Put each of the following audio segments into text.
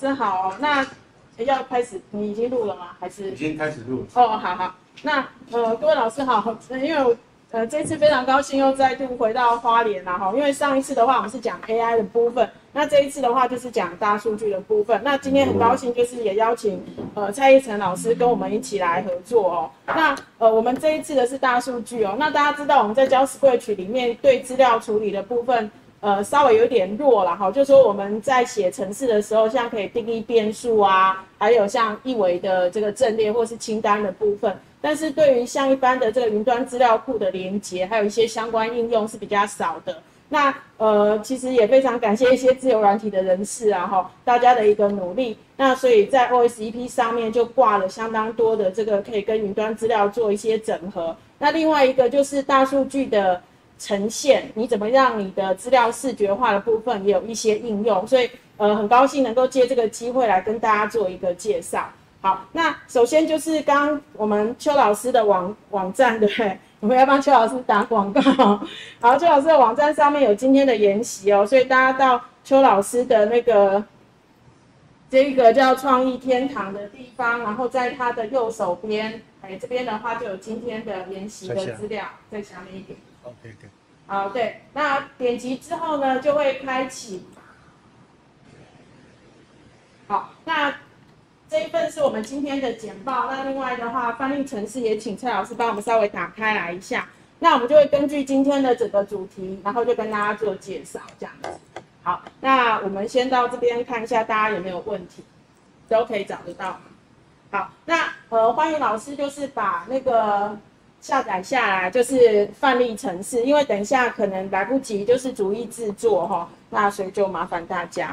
师好。那要开始，你已经录了吗？还是已经开始录了？ 哦，好好。那各位老师好，因为这次非常高兴又再度回到花莲啦哈，因为上一次的话我们是讲 AI 的部分，那这一次的话就是讲大数据的部分。那今天很高兴就是也邀请蔡奕成老师跟我们一起来合作哦。那我们这一次的是大数据哦。那大家知道我们在JavaScript里面对资料处理的部分稍微有点弱啦哈，就说我们在写程式的时候，像可以定义变数啊，还有像一维的这个阵列或是清单的部分。但是对于像一般的这个云端资料库的连结，还有一些相关应用是比较少的。那其实也非常感谢一些自由软体的人士啊哈，大家的一个努力。那所以在 OSEP 上面就挂了相当多的这个可以跟云端资料做一些整合。那另外一个就是大数据的呈现，你怎么让你的资料视觉化的部分也有一些应用，所以很高兴能够借这个机会来跟大家做一个介绍。好，那首先就是刚刚我们邱老师的网站，对不对？我们要帮邱老师打广告。好，邱老师的网站上面有今天的研习哦，所以大家到邱老师的那个这个叫创意天堂的地方，然后在他的右手边，这边的话就有今天的研习的资料，在下面一点。 OK。 好，对，那点击之后呢，就会开启。好，那这一份是我们今天的简报。那另外的话，翻译程式也请蔡老师帮我们稍微打开来一下。那我们就会根据今天的整个主题，然后就跟大家做介绍，这样子。好，那我们先到这边看一下，大家有没有问题，都可以找得到。好，那欢迎老师就是把那个下载下来，就是范例程式，因为等一下可能来不及，就是逐一制作哈，那所以就麻烦大家。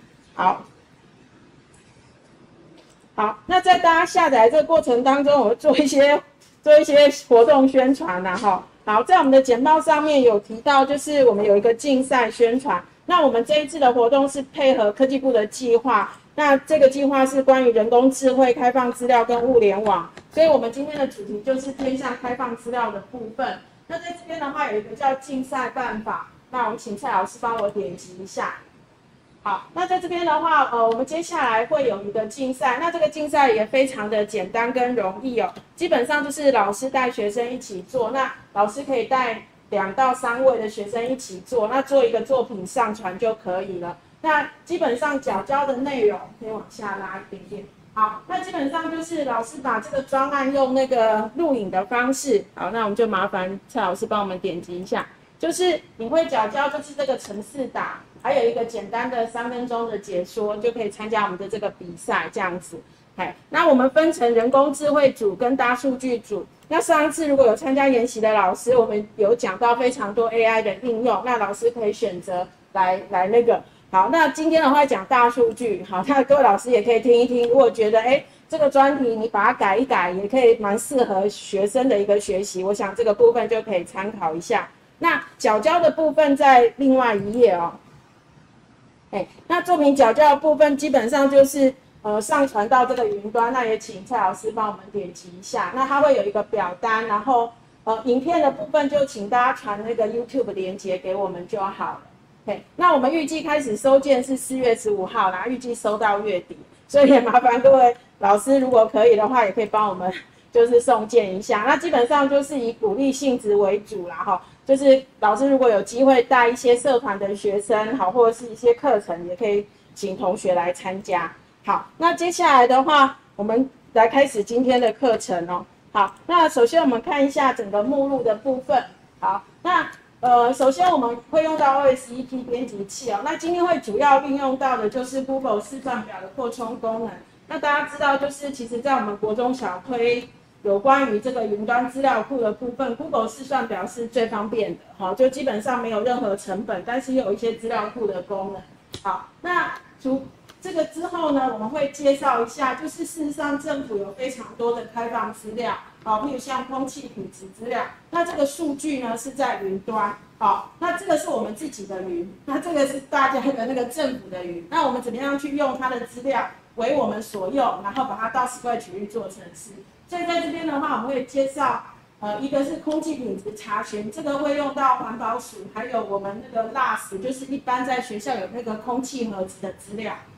好，那在大家下载这个过程当中，我会做一些活动宣传啦哈。好，在我们的简报上面有提到，就是我们有一个竞赛宣传。那我们这一次的活动是配合科技部的计划，那这个计划是关于人工智慧、开放资料跟物联网，所以我们今天的主题就是偏向开放资料的部分。那在这边的话，有一个叫竞赛办法，那我们请蔡老师帮我点击一下。好，那在这边的话，我们接下来会有一个竞赛，那这个竞赛也非常的简单跟容易哦，基本上就是老师带学生一起做，那老师可以带2到3位的学生一起做，那做一个作品上传就可以了。那基本上缴交的内容可以往下拉一点点。好，那基本上就是老师把这个专案用那个录影的方式，好，那我们就麻烦蔡老师帮我们点击一下，就是你会缴交就是这个程式档。还有一个简单的3分钟的解说，就可以参加我们的这个比赛，这样子。那我们分成人工智慧组跟大数据组。那上一次如果有参加研习的老师，我们有讲到非常多 AI 的应用，那老师可以选择来那个。好，那今天的话讲大数据，好，那各位老师也可以听一听。如果觉得这个专题你把它改一改，也可以蛮适合学生的一个学习，我想这个部分就可以参考一下。那缴交的部分在另外一页哦。那作品缴交的部分基本上就是上传到这个云端，那也请蔡老师帮我们点击一下。那它会有一个表单，然后影片的部分就请大家传那个 YouTube 连结给我们就好了。那我们预计开始收件是4月15号啦，预计收到月底，所以也麻烦各位老师如果可以的话，也可以帮我们就是送件一下。那基本上就是以鼓励性质为主啦哈。就是老师如果有机会带一些社团的学生，好，或者是一些课程，也可以请同学来参加。好，那接下来的话，我们来开始今天的课程哦。好，那首先我们看一下整个目录的部分。好，那首先我们会用到 OSEP 编辑器哦。那今天会主要运用到的就是 Google 试算表的扩充功能。那大家知道，就是其实在我们国中小推有关于这个云端资料库的部分 ，Google 试算表是最方便的，好，就基本上没有任何成本，但是又有一些资料库的功能。好，那除这个之后呢，我们会介绍一下，就是事实上政府有非常多的开放资料，好，譬如像空气品质资料，那这个数据呢是在云端，好，那这个是我们自己的云，那这个是大家的那个政府的云，那我们怎么样去用它的资料为我们所用，然后把它到Scratch域做程式。所以在这边的话，我们会介绍，一个是空气品质查询，这个会用到环保署，还有我们那个 LAS， 就是一般在学校有那个空气盒子的资料。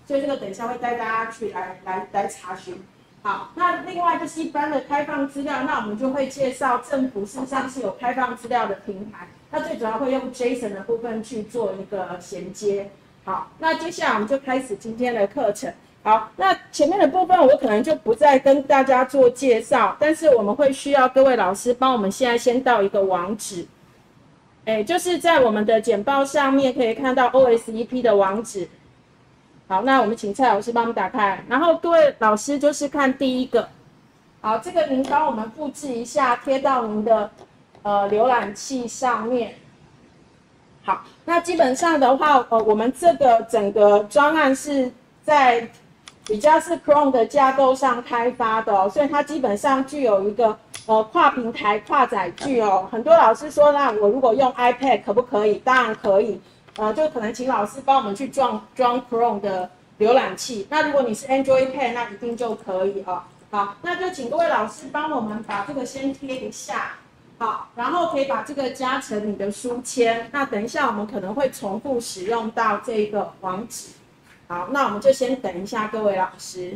所以这个等一下会带大家去来查询。好，那另外就是一般的开放资料，那我们就会介绍政府事实上是有开放资料的平台，那最主要会用 JSON 的部分去做一个衔接。好，那接下来我们就开始今天的课程。好，那前面的部分我可能就不再跟大家做介绍，但是我们会需要各位老师帮我们现在先到一个网址，就是在我们的简报上面可以看到 OSEP 的网址。好，那我们请蔡老师帮我们打开，然后各位老师就是看第一个。好，这个您帮我们复制一下，贴到您的浏览器上面。好，那基本上的话，我们这个整个专案是在比较是 Chrome 的架构上开发的所以它基本上具有一个跨平台、跨载具很多老师说，那我如果用 iPad 可不可以？当然可以。就可能请老师帮我们去装 Chrome 的浏览器。那如果你是 Android Pad， 那一定就可以好，那就请各位老师帮我们把这个先贴一下。好，然后可以把这个加成你的书签。那等一下我们可能会重复使用到这个网址。好，那我们就先等一下各位老师。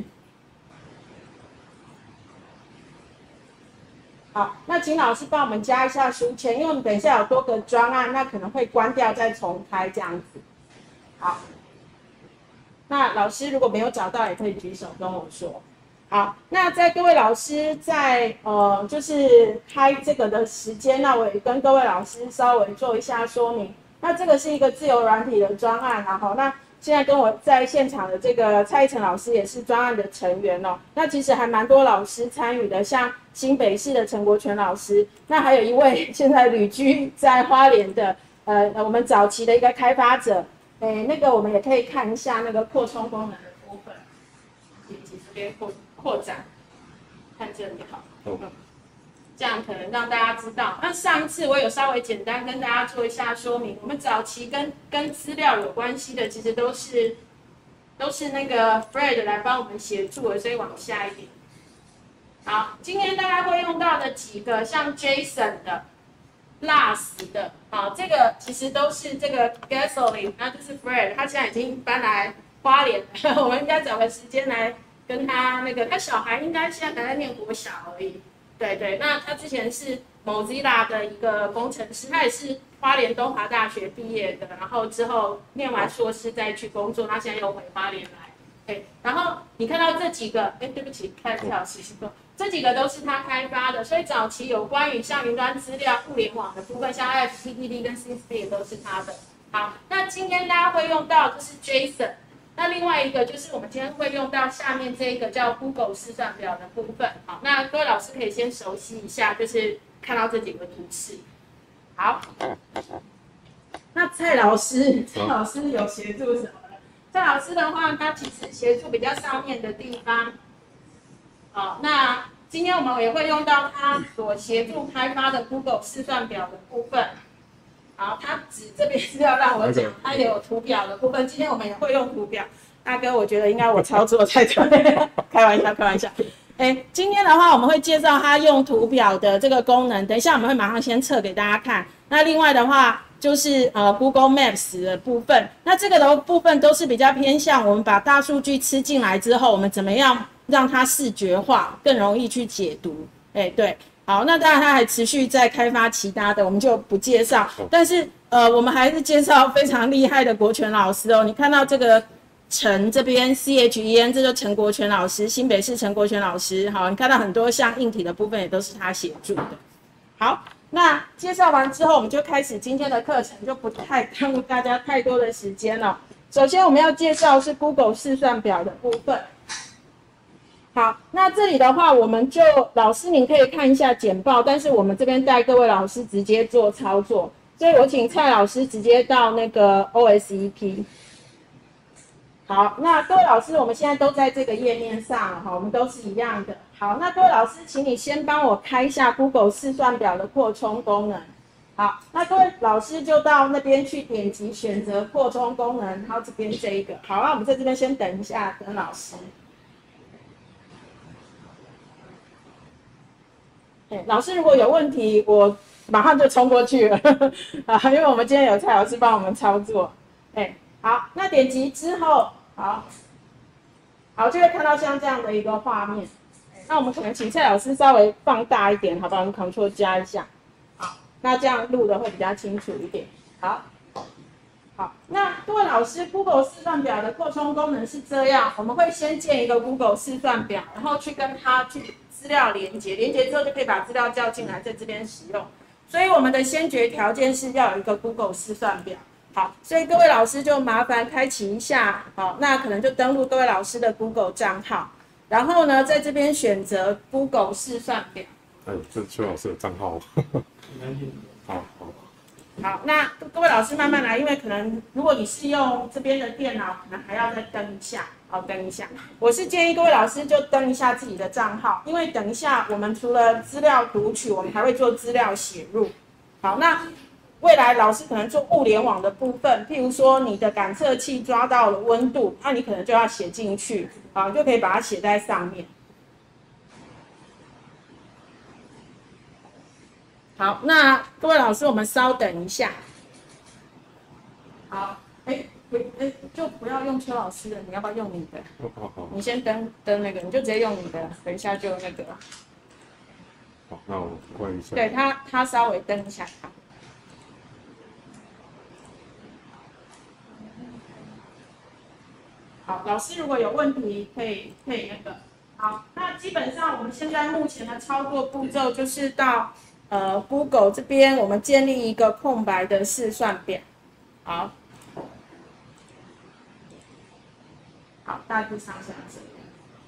好，那请老师帮我们加一下书签，因为我们等一下有多个专案，那可能会关掉再重开这样子。好，那老师如果没有找到，也可以举手跟我说。好，那在各位老师在就是开这个的时间，那我也跟各位老师稍微做一下说明。那这个是一个自由软体的专案，然后那现在跟我在现场的这个蔡一成老师也是专案的成员那其实还蛮多老师参与的，像新北市的陈国全老师，那还有一位现在旅居在花莲的我们早期的一个开发者，那个我们也可以看一下那个扩充功能的部分，以及这边扩展，看这里好，这样可能让大家知道。那上一次我有稍微简单跟大家做一下说明，我们早期跟资料有关系的，其实都是那个 Fred 来帮我们协助的，所以往下一点。好，今天大家会用到的几个，像 Jason 的、Last 的，好，这个其实都是这个 Gasoline， 那就是 Fred， 他现在已经搬来花莲了，我们应该找个时间来跟他那个，他小孩应该现在还在念国小而已。对，那他之前是 Mozilla 的一个工程师，他也是花莲东华大学毕业的，然后之后念完硕士再去工作，他现在又回花莲来。然后你看到这几个，对不起，看蔡老师说，这几个都是他开发的，所以早期有关于像云端资料、互联网的部分，像 FTTD 跟 CSP 也都是他的。好，那今天大家会用到就是 JSON。那另外一个就是我们今天会用到下面这一个叫 Google 试算表的部分。好，那各位老师可以先熟悉一下，就是看到这几个图示。好，那蔡老师有协助什么呢？蔡老师的话，他其实协助比较上面的地方。好，那今天我们也会用到他所协助开发的 Google 试算表的部分。好，他指这边是要让我讲，他也有图表的部分。今天我们也会用图表，大哥，我觉得应该我操作才对，开玩笑。今天的话我们会介绍他用图表的这个功能，等一下我们会马上先测给大家看。那另外的话就是Google Maps 的部分，那这个的部分都是比较偏向我们把大数据吃进来之后，我们怎么样让它视觉化，更容易去解读。对。好，那当然他还持续在开发其他的，我们就不介绍。但是我们还是介绍非常厉害的国全老师你看到这个陈这边 CHEN， 这就陈国全老师，新北市陈国全老师。好，你看到很多像硬体的部分也都是他协助的。好，那介绍完之后，我们就开始今天的课程，就不太耽误大家太多的时间了。首先我们要介绍是 Google 试算表的部分。好，那这里的话，我们就老师您可以看一下简报，但是我们这边带各位老师直接做操作，所以我请蔡老师直接到那个 OSEP。好，那各位老师，我们现在都在这个页面上，好，我们都是一样的。好，那各位老师，请你先帮我开一下 Google 试算表的扩充功能。好，那各位老师就到那边去点击选择扩充功能，然后这边这一个。好，那我们在这边先等一下，等老师。老师如果有问题，我马上就冲过去了因为我们今天有蔡老师帮我们操作。好，那点击之后，好， 好，就会看到像这样的一个画面。那我们可能请蔡老师稍微放大一点，好不好？我们 Ctrl 加一下，好，那这样录的会比较清楚一点。好，好，那各位老师 ，Google 试算表的扩充功能是这样，我们会先建一个 Google 试算表，然后去跟它去资料连接，连接之后就可以把资料叫进来，在这边使用。所以我们的先决条件是要有一个 Google 试算表。好，所以各位老师就麻烦开启一下，好，那可能就登录各位老师的 Google 账号。然后呢，在这边选择 Google 试算表。 哎，这是邱老师的账号。好。 好，那各位老师慢慢来，因为可能如果你是用这边的电脑，可能还要再登一下。好，登一下。我是建议各位老师就登一下自己的账号，因为等一下我们除了资料读取，我们还会做资料写入。好，那未来老师可能做物联网的部分，譬如说你的感测器抓到了温度，那你可能就要写进去，啊，就可以把它写在上面。好，那各位老师，我们稍等一下。好，就不要用邱老师的，你要不要用你的？ 好。 你先登那个，你就直接用你的，等一下就那个。 好，那我关一下。 对他稍微登一下。好，老师如果有问题可以那个。好，那基本上我们现在目前的操作步骤就是到Google 这边，我们建立一个空白的试算表。好，好，大致上是这样。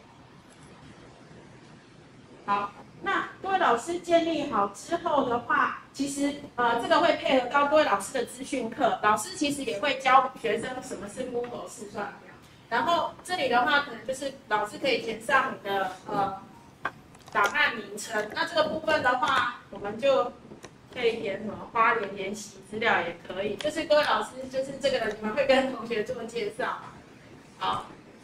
好，那各位老师建立好之后的话，其实这个会配合到各位老师的资讯课，老师其实也会教学生什么是 Google 试算表。然后这里的话，可能就是老师可以填上你的档案名称。那这个部分的话，我们就可以填什么花莲研习资料也可以。就是各位老师，就是这个你们会跟同学做介绍。好，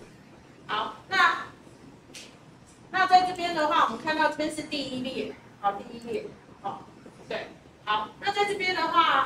那在这边的话，我们看到这边是第一列，好，第一列，好，对，好，那在这边的话，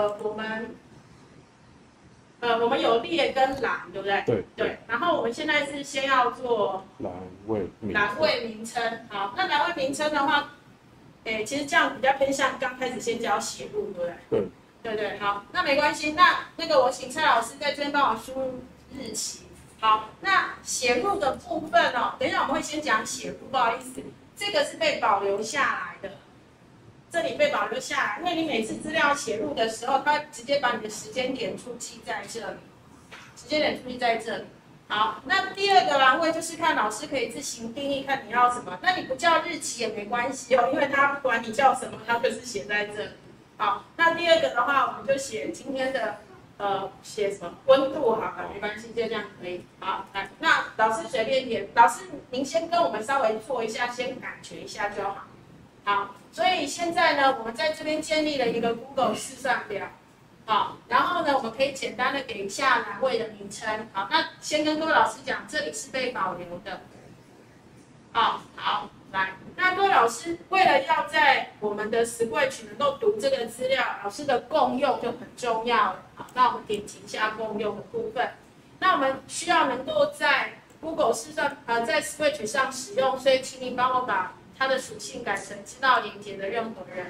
我们有列跟栏，对不对？对。然后我们现在是先要做栏位名称。好，那栏位名称的话，其实这样比较偏向刚开始先教写入，对不对？对。好，那没关系。那个我请蔡老师在这边帮我输入日期。好，那写入的部分哦，等一下我们会先讲写入，不好意思，这个是被保留下来的。这里被保留下来，因为你每次资料写入的时候，它直接把你的时间点出记在这里，时间点出记在这里。好，那第二个栏位就是看老师可以自行定义，看你要什么。那你不叫日期也没关系哦，因为它不管你叫什么，它就是写在这里。好，那第二个的话，我们就写今天的写什么温度好了，没关系，就这样可以。好，来，那老师随便填，老师您先跟我们稍微做一下，先感觉一下就好。好，所以现在呢，我们在这边建立了一个 Google 试算表，好，然后呢，我们可以简单的给一下栏位的名称，好，那先跟各位老师讲，这里是被保留的，好，来，那各位老师为了要在我们的 Scratch 能够读这个资料，老师的共用就很重要了，好，那我们点击一下共用的部分，那我们需要能够在 Google 试算在 Scratch 上使用，所以请你帮我把它的属性改成知道连结的任何人。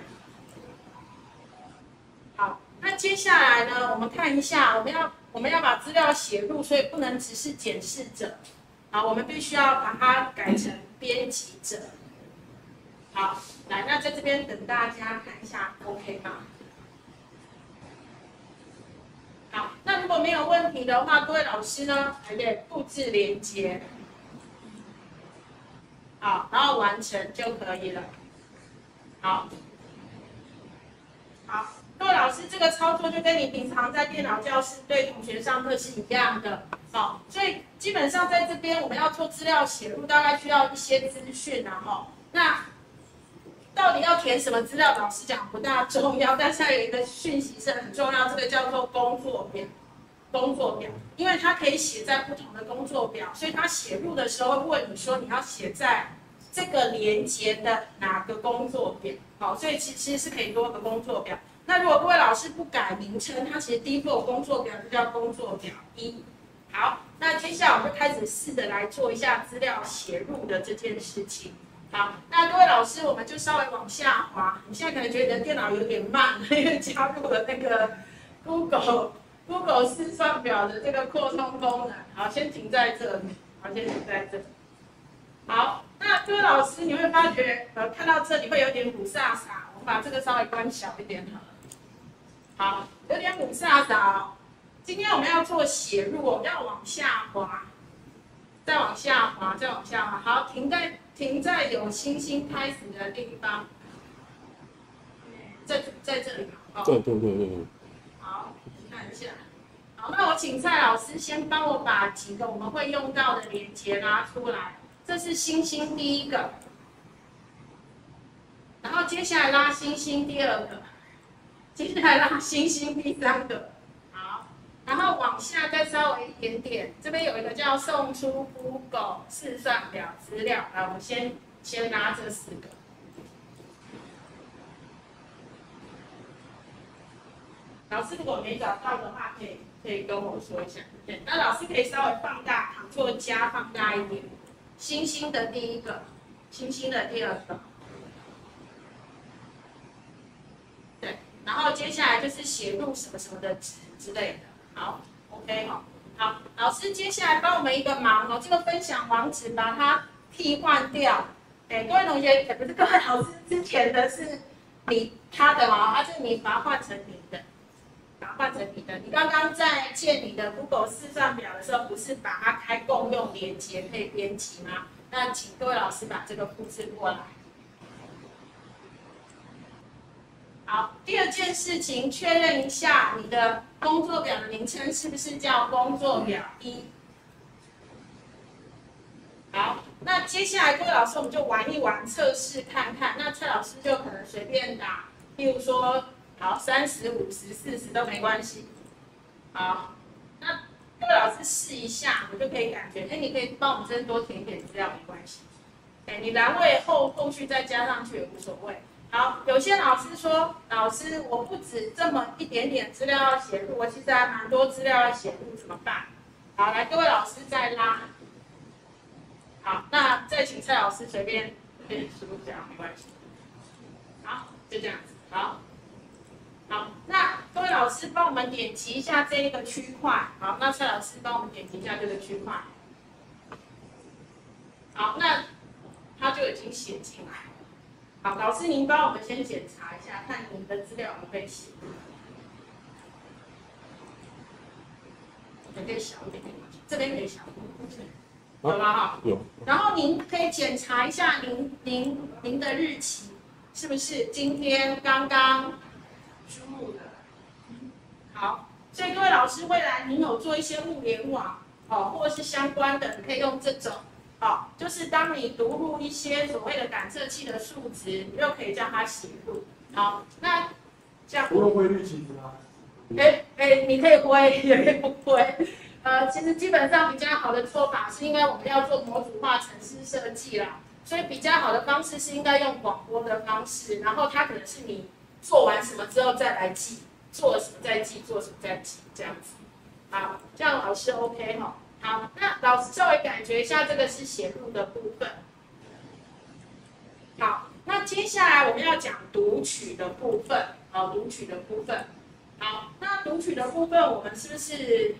好，那接下来呢，我们看一下，我们要把资料写入，所以不能只是检视者。好，我们必须要把它改成编辑者。好，来，那在这边等大家看一下 ，OK 吗？好，那如果没有问题的话，各位老师呢，还得布置连结。好，然后完成就可以了。好，各位老师，这个操作就跟你平常在电脑教室对同学上课是一样的。好，所以基本上在这边我们要做资料写入，大概需要一些资讯啊。那到底要填什么资料，老师讲不大重要，但是还有一个讯息是很重要，这个叫做工作表。因为它可以写在不同的工作表，所以它写入的时候会问你说你要写在这个连结的哪个工作表。好，所以其实是可以多个工作表。那如果各位老师不改名称，它其实 default 工作表就叫工作表1。好， 那接下来我们就开始试着来做一下资料写入的这件事情。好，那各位老师，我们就稍微往下滑。你现在可能觉得你的电脑有点慢，因为加入了那个 Google 试算表的这个扩充功能。好，先停在这里。好，先停在这里。好，那各位老师，你会发觉，看到这里会有点五煞煞。我们把这个稍微关小一点好了。好，有点五煞煞哦。今天我们要做写入，我们要往下滑，再往下滑，再往下滑。好，停在有星星开始的地方，在这里嘛。哦， 对。 好，看一下。好，那我请蔡老师先帮我把几个我们会用到的连结拉出来。这是星星第一个，然后接下来拉星星第二个，接下来拉星星第三个。然后往下再稍微一点点，这边有一个叫送出 Google 试算表资料，来，我们先拿这4个。老师如果没找到的话，可以跟我说一下。对，那老师可以稍微放大，Ctrl+放大一点。星星的第一个，星星的第二个。对，然后接下来就是写入什么什么的值之类的。好 ，OK 哈，好，老师接下来帮我们一个忙哦，这个分享网址把它替换掉。各位同学，不是各位老师之前的是他的嘛，是你把它换成你的，把它换成你的。你刚刚在建你的 Google 试算表的时候，不是把它开共用连结可以编辑吗？那请各位老师把这个复制过来。好，第二件事情，确认一下你的工作表的名称是不是叫工作表1。好，那接下来各位老师我们就玩一玩，测试看看。那蔡老师就可能随便打，例如说，好，30、50、40都没关系。好，那各位老师试一下，我就可以感觉，你可以帮我们这多填一点资料没关系。你栏位后续再加上去也无所谓。好，有些老师说，老师我不止这么一点点资料要写入，我其实还蛮多资料要写入，怎么办？好，来各位老师再拉。好，那再请蔡老师随便输入讲没关系。好，就这样子。好，那各位老师帮我们点击一下这一个区块。好，那蔡老师帮我们点击一下这个区块。好，那它就已经写进来了。好，老师您帮我们先检查一下，看您的资料有没有被写。可以小一点，这边可以小一点，有吗？哈， 有。 然后您可以检查一下您的日期是不是今天刚刚输入的。好，所以各位老师，未来您有做一些物联网或者是相关的，你可以用这种。好，就是当你读入一些所谓的感测器的数值，你就可以叫它写入。好，那这样。 除了汇率其实啊。 你可以挥，也可以不挥。其实基本上比较好的做法，是因为我们要做模组化程式设计啦，所以比较好的方式是应该用广播的方式，然后它可能是你做完什么之后再来记，做了什么再记，做什么再记，这样子。好，这样老师 OK 哈。好，那老师稍微感觉一下，这个是写入的部分。好，那接下来我们要讲读取的部分。好，读取的部分。好，那读取的部分，我们是不是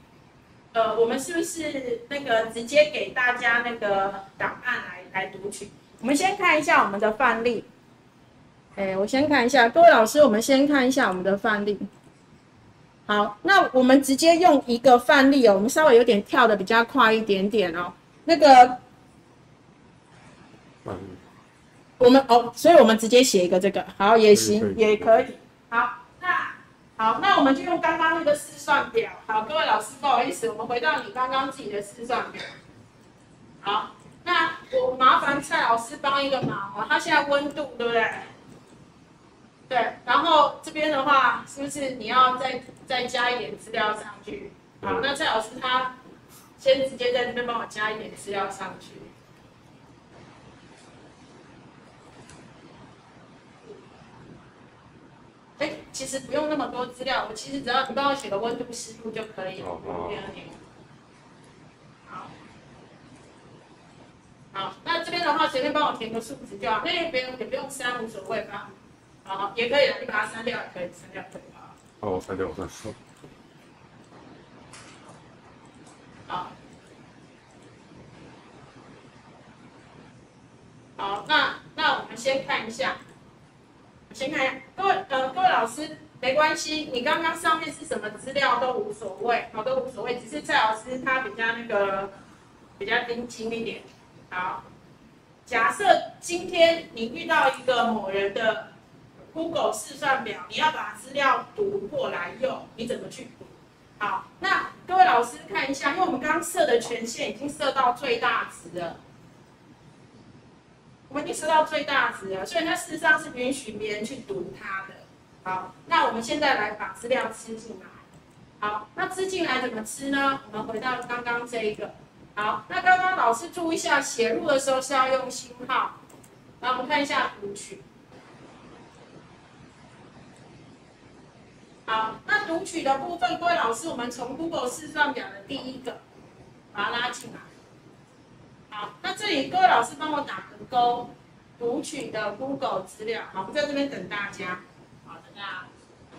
那个直接给大家那个档案来读取？我们先看一下我们的范例。我先看一下，各位老师，我们先看一下我们的范例。好，那我们直接用一个范例哦，我们稍微有点跳的比较快一点点哦。那个，所以我们直接写一个这个，好也行，也可以。好，那我们就用刚刚那个试算表。好，各位老师，不好意思，我们回到你刚刚自己的试算表。好，那我麻烦蔡老师帮一个忙哦，他现在温度对不对？对，然后这边的话，是不是你要再加一点资料上去？好，那蔡老师他先直接在这边帮我加一点资料上去。其实不用那么多资料，我其实只要你帮我写个温度、湿度就可以了。 帮我填个数值就好，那也不用删，无所谓吧。好，也可以的，你把它删掉也可以，删掉可以啊。 哦，我删掉，我删掉。 好，好，那我们先看一下，各位老师，没关系，你刚刚上面是什么资料都无所谓，好，都无所谓，只是蔡老师他比较比较盯紧一点。好，假设今天你遇到一个某人的 Google 试算表，你要把资料读过来用，你怎么去读？好，那各位老师看一下，因为我们刚刚设的权限已经设到最大值了，我们已经设到最大值了，所以它事实上是允许别人去读它的。好，那我们现在来把资料吃进来。好，那吃进来怎么吃呢？我们回到刚刚这一个。好，那刚刚老师注意一下，写入的时候是要用星号。来，我们看一下读取。好，那读取的部分，各位老师，我们从 Google 试算表的第一个把它拉进来。好，那这里各位老师帮我打个勾，读取的 Google 资料。好，我们在这边等大家。好，等大家。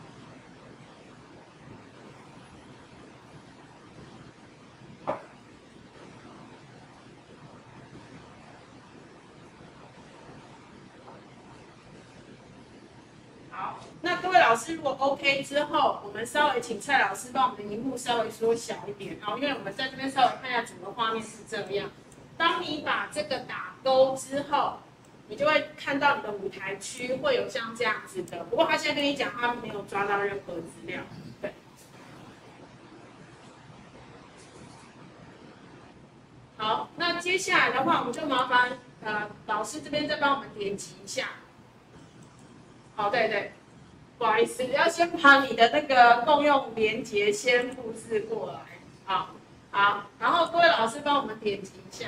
好，那各位老师如果 OK 之后，我们稍微请蔡老师帮我们的荧幕稍微缩小一点，好，因为我们在这边稍微看一下整个画面是这样。当你把这个打勾之后，你就会看到你的舞台区会有像这样子的。不过他现在跟你讲，他没有抓到任何资料。对。好，那接下来的话，我们就麻烦老师这边再帮我们点击一下。好，对，不好意思，要先把你的那个共用连结先复制过来。好，然后各位老师帮我们点击一下。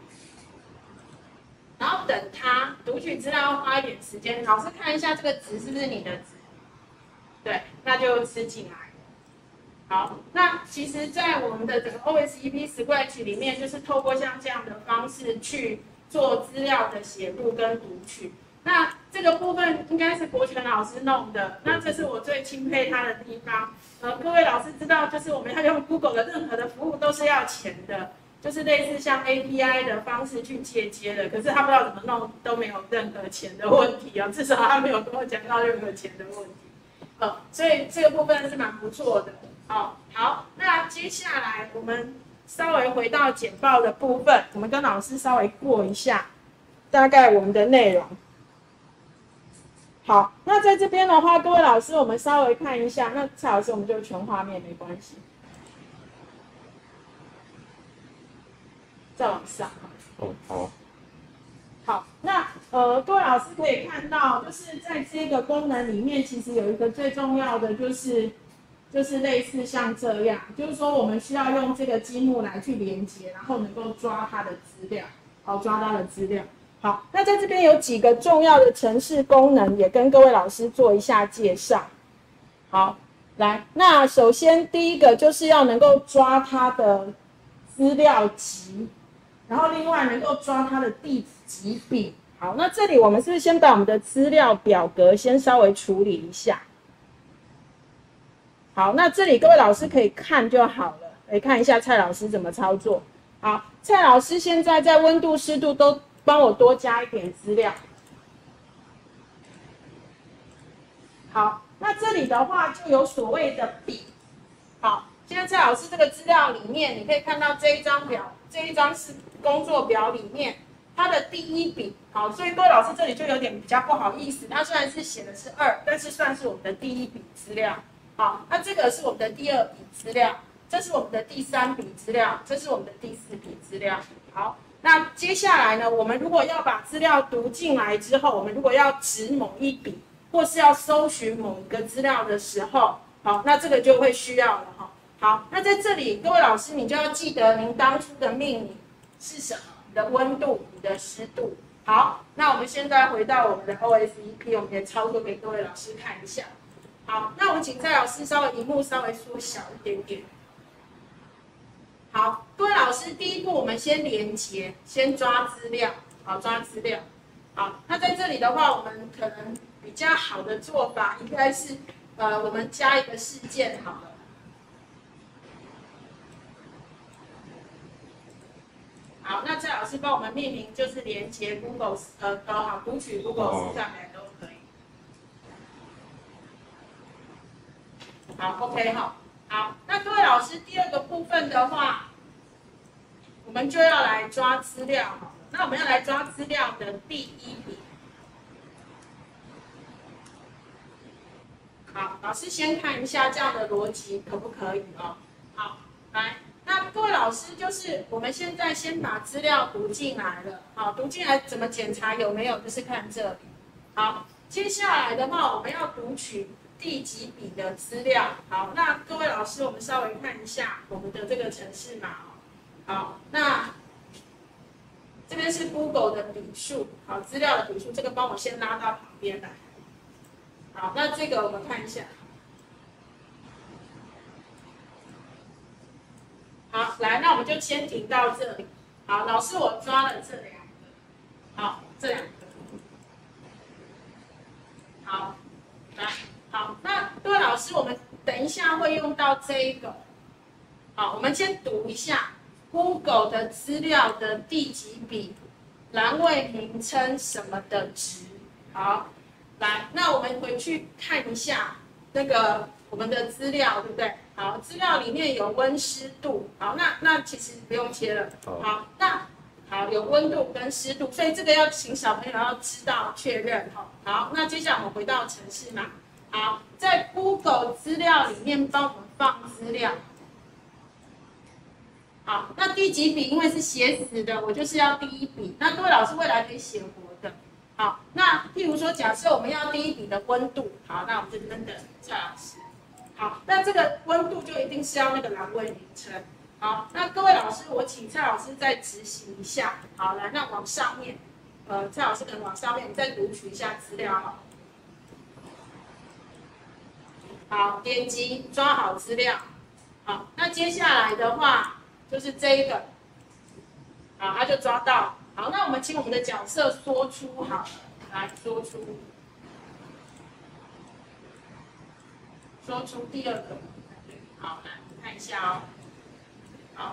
然后等它读取资料要花一点时间，老师看一下这个值是不是你的值，对，那就吃进来。好，那其实，在我们的整个 OSEP Scratch 里面，就是透过像这样的方式去做资料的写入跟读取。那这个部分应该是国权老师弄的，那这是我最钦佩他的地方。各位老师知道，就是我们要用 Google 的任何的服务都是要钱的。就是类似像 API 的方式去借接的，可是他不知道怎么弄，都没有任何钱的问题啊，至少他没有跟我讲到任何钱的问题，所以这个部分是蛮不错的。好，那接下来我们稍微回到简报的部分，我们跟老师稍微过一下，大概我们的内容。好，那在这边的话，各位老师，我们稍微看一下，那蔡老师我们就全画面没关系。再往上。 哦，好。 好，那各位老师可以看到，就是在这个功能里面，其实有一个最重要的就是类似像这样，就是说我们需要用这个积木来去连接，然后能够抓它的资料，抓它的资料。好，那在这边有几个重要的程式功能，也跟各位老师做一下介绍。好，来，那首先第一个就是要能够抓它的资料集。然后另外能够抓它的地址及笔。好，那这里我们是不是先把我们的资料表格先稍微处理一下？好，那这里各位老师可以看就好了，来看一下蔡老师怎么操作。好，蔡老师现在在温度、湿度都帮我多加一点资料。好，那这里的话就有所谓的笔。好，现在蔡老师这个资料里面，你可以看到这一张表。这一张是工作表里面它的第一笔，好，所以各位老师这里就有点比较不好意思，它虽然是写的是2，但是算是我们的第一笔资料，好，那这个是我们的第2笔资料，这是我们的第3笔资料，这是我们的第4笔资料，好，那接下来呢，我们如果要把资料读进来之后，我们如果要指某一笔，或是要搜寻某一个资料的时候，好，那这个就会需要了哈。好，那在这里，各位老师，你就要记得您当初的命名是什么？你的温度，你的湿度。好，那我们现在回到我们的 OSEP， 我们也操作给各位老师看一下。好，那我们请蔡老师稍微荧幕稍微缩小一点点。好，各位老师，第一步我们先连接，先抓资料。 好，抓资料。好，那在这里的话，我们可能比较好的做法应该是，我们加一个事件好了。好，那蔡老师帮我们命名，就是连接 Google 都好，读取 Google 上来都可以。好 ，OK 哈。好，那各位老师，第二个部分的话，我们就要来抓资料好了。那我们要来抓资料的第一笔。好，老师先看一下这样的逻辑可不可以哦？好，来，那各位老师就是我们现在先把资料读进来了，好，读进来怎么检查有没有？就是看这里。好，接下来的话我们要读取第几笔的资料。好，那各位老师，我们稍微看一下我们的这个程式码哦。好，那这边是 Google 的笔数，好，资料的笔数，这个帮我先拉到旁边来。好，那这个我们看一下。好，来，那我们就先停到这里。好，老师，我抓了这两个。好，这两个。好，来，好，那各位老师，我们等一下会用到这一个。好，我们先读一下 Google 的资料的第几笔，栏位名称什么的值。好。来，那我们回去看一下那个我们的资料，对不对？好，资料里面有温湿度，好，那其实不用切了。好，那好有温度跟湿度，所以这个要请小朋友要知道确认哈。好，那接下来我们回到程式码，好，在 Google 资料里面帮我们放资料。好，那第几笔？因为是写死的，我就是要第一笔。那各位老师未来可以写活的。好，那譬如说，假设我们要第一笔的温度，好，那我们就这边等蔡老师。好，那这个温度就一定是要那个栏位名称。好，那各位老师，我请蔡老师再执行一下。好，来，那往上面，蔡老师可能往上面，你再读取一下资料哈。好，点击抓好资料。好，那接下来的话就是这一个，好，他就抓到。好，那我们请我们的角色说出好了，来说出第二个，好，来看一下哦，好，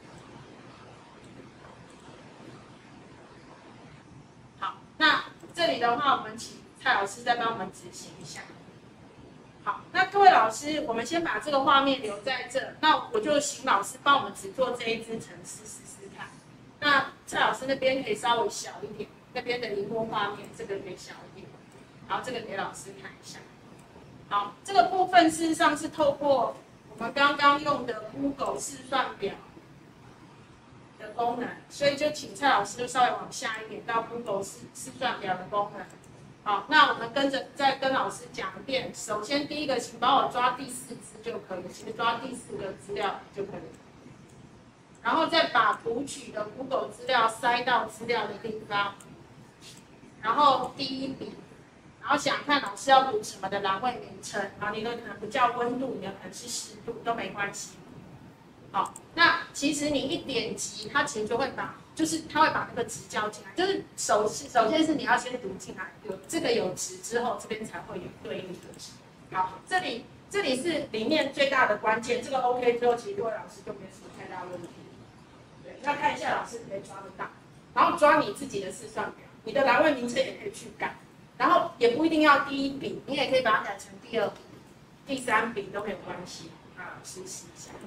好，那这里的话，我们请蔡老师再帮我们执行一下。好，那各位老师，我们先把这个画面留在这，那我就请老师帮我们只做这一支程式试试看。那蔡老师那边可以稍微小一点，那边的荧幕画面这个可以小一点，然后这个给老师看一下。好，这个部分事实上是透过我们刚刚用的 Google 试算表的功能，所以就请蔡老师就稍微往下一点到 Google 试算表的功能。好，那我们跟着再跟老师讲一遍。首先第一个，请帮我抓第4支就可以，请抓第4个资料就可以。然后再把读取的 Google 资料塞到资料的地方，然后第一笔，然后想看老师要读什么的栏位名称，然后你的可能不叫温度，你的可能是湿度都没关系。好，那其实你一点击，它其实就会就是它会把那个值叫进来，就是首先是你要先读进来，这个有值之后，这边才会有对应的值。好，这里是里面最大的关键，这个 OK 之后，其实各位老师就没什么太大问题。对，要看一下老师可不可以抓得到，然后抓你自己的试算表，你的栏位名称也可以去改，然后也不一定要第一笔，你也可以把它改成第2笔、第3笔都没有关系。啊，老师试一下。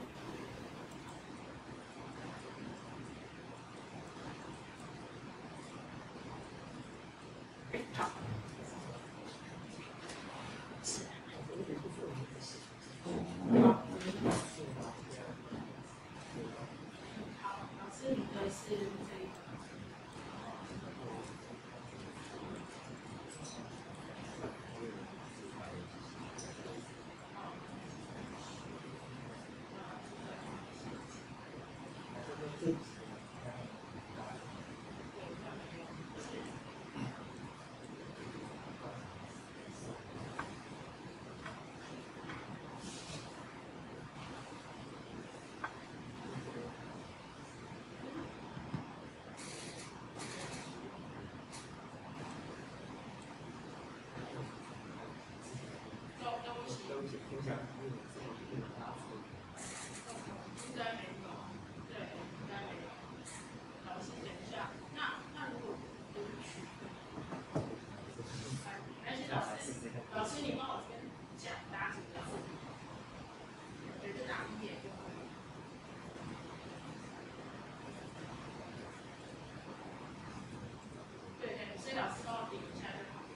好。 应该没有，对，应该没有。老师，等一下，那如果读取，而且老师，你帮我先讲打几个字，我觉得打一点就可以。对，所以老师帮我点一下就好。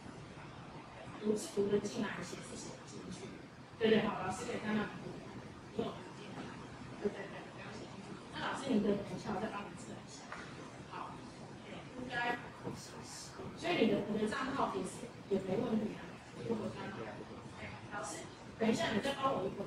读得进来，写是写进去。对，好，老师可以看到读，对，不要写进去。那老师，你的等一下，我再帮你测一下。好，应该。所以你的账号也没问题啊，如果看到。老师，等一下你再帮我一个。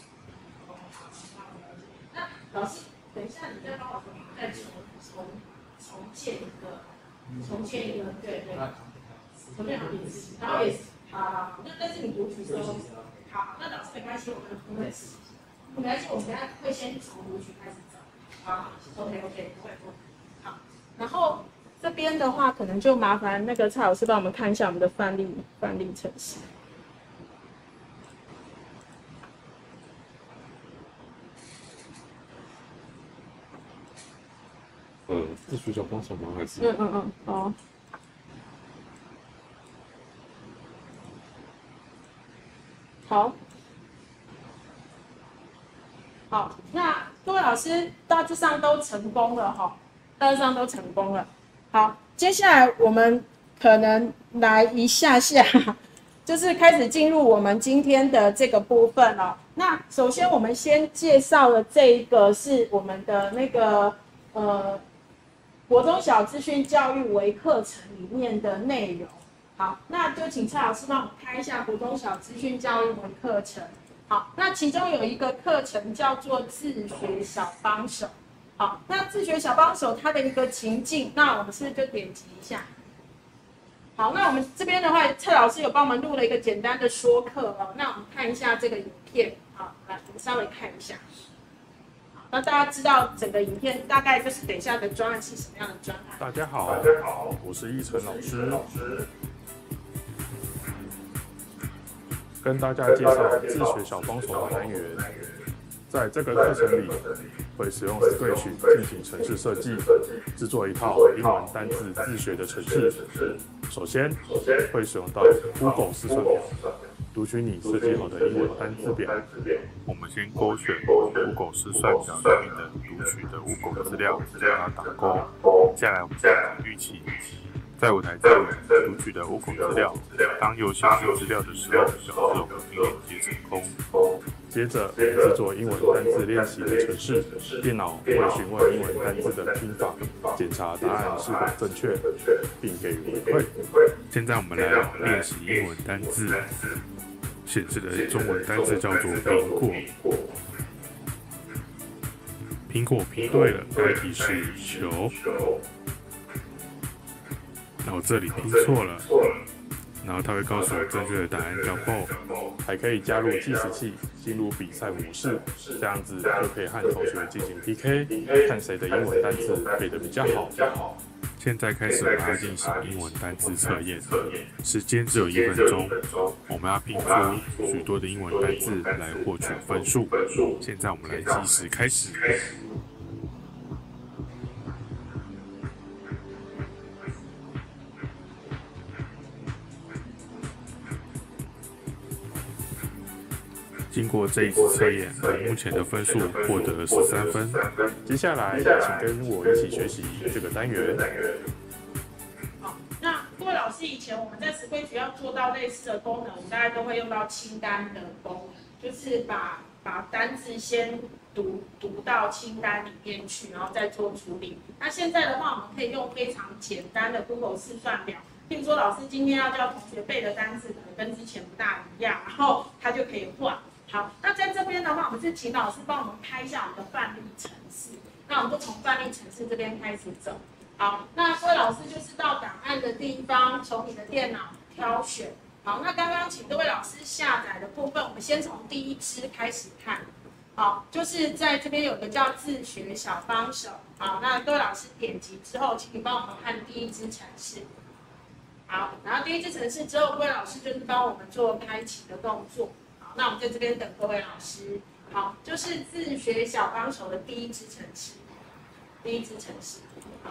那老师，等一下你再帮我再重建一个，对，重建好名字，然后也是好，那但是你读取之后，好，那老师没关系，我们会试，没关系，我们等下会先从读取开始走，好 ，OK， 不会，好，然后这边的话，可能就麻烦那个蔡老师帮我们看一下我们的范例程式。 自学小帮手吗？还是？ 哦。好，那各位老师大致上都成功了哈，好，接下来我们可能来一下，就是开始进入我们今天的这个部分哦。那首先我们先介绍的这一个是我们的那个国中小资讯教育微课程里面的内容。好，那就请蔡老师帮我们开一下国中小资讯教育微课程。好，那其中有一个课程叫做自学小帮手。好，那自学小帮手它的一个情境，那我们是不是就点击一下？好，那我们这边的话，蔡老师有帮我们录了一个简单的说课哦。那我们看一下这个影片，好，来我们稍微看一下。好，那大家知道整个影片大概就是等一下的专案是什么样的专案？ 大家好，我是奕晨老师。跟大家介绍自学小帮手的单元，在这个课程里会使用 Scratch 进行程式设计，制作一套英文单字自学的程式。首先会使用到 Google 试算表，读取你设计好的英文单字表。我们先勾选 Google 试算表里面的读取的 Google 资料，让它打勾。接下来我们再预期。在舞台上读取的 Google 资料，当有显示资料的时候，表示我们已连接成功。接着制作英文单字练习的程式，电脑会询问英文单字的拼法，检查答案是否正确，并给予回馈。现在我们来练习英文单字，显示的中文单字叫做苹果。苹果拼对了，该题是球。那我这里拼错了，然后它会告诉我正确的答案叫 ball， 还可以加入计时器，进入比赛模式，这样子就可以和同学进行 PK， 看谁的英文单词背得比较好。现在开始我们要进行英文单字测验，时间只有1分钟，我们要拼出许多的英文单字来获取分数。现在我们来计时开始。经过这一次测验，我目前的分数获得了13分。接下来，请跟我一起学习这个单元。 好，那各位老师，以前我们在Scratch要做到类似的功能，我们大概都会用到清单的功能，就是把单字先读到清单里面去，然后再做处理。那现在的话，我们可以用非常简单的 Google 试算表。譬如说，老师今天要叫同学背的单字可能跟之前不大一样，然后他就可以换。好，那在这边的话，我们是请老师帮我们开一下我们的范例程式。那我们就从范例程式这边开始走。好，那各位老师就是到档案的地方，从你的电脑挑选。好，那刚刚请各位老师下载的部分，我们先从第一支开始看。好，就是在这边有个叫自学小帮手。好，那各位老师点击之后，请你帮我们看第一支程式。好，然后第一支程式之后，各位老师就是帮我们做开启的动作。 好，那我们在这边等各位老师。好，就是自学小帮手的第一支程式，第一支程式。好，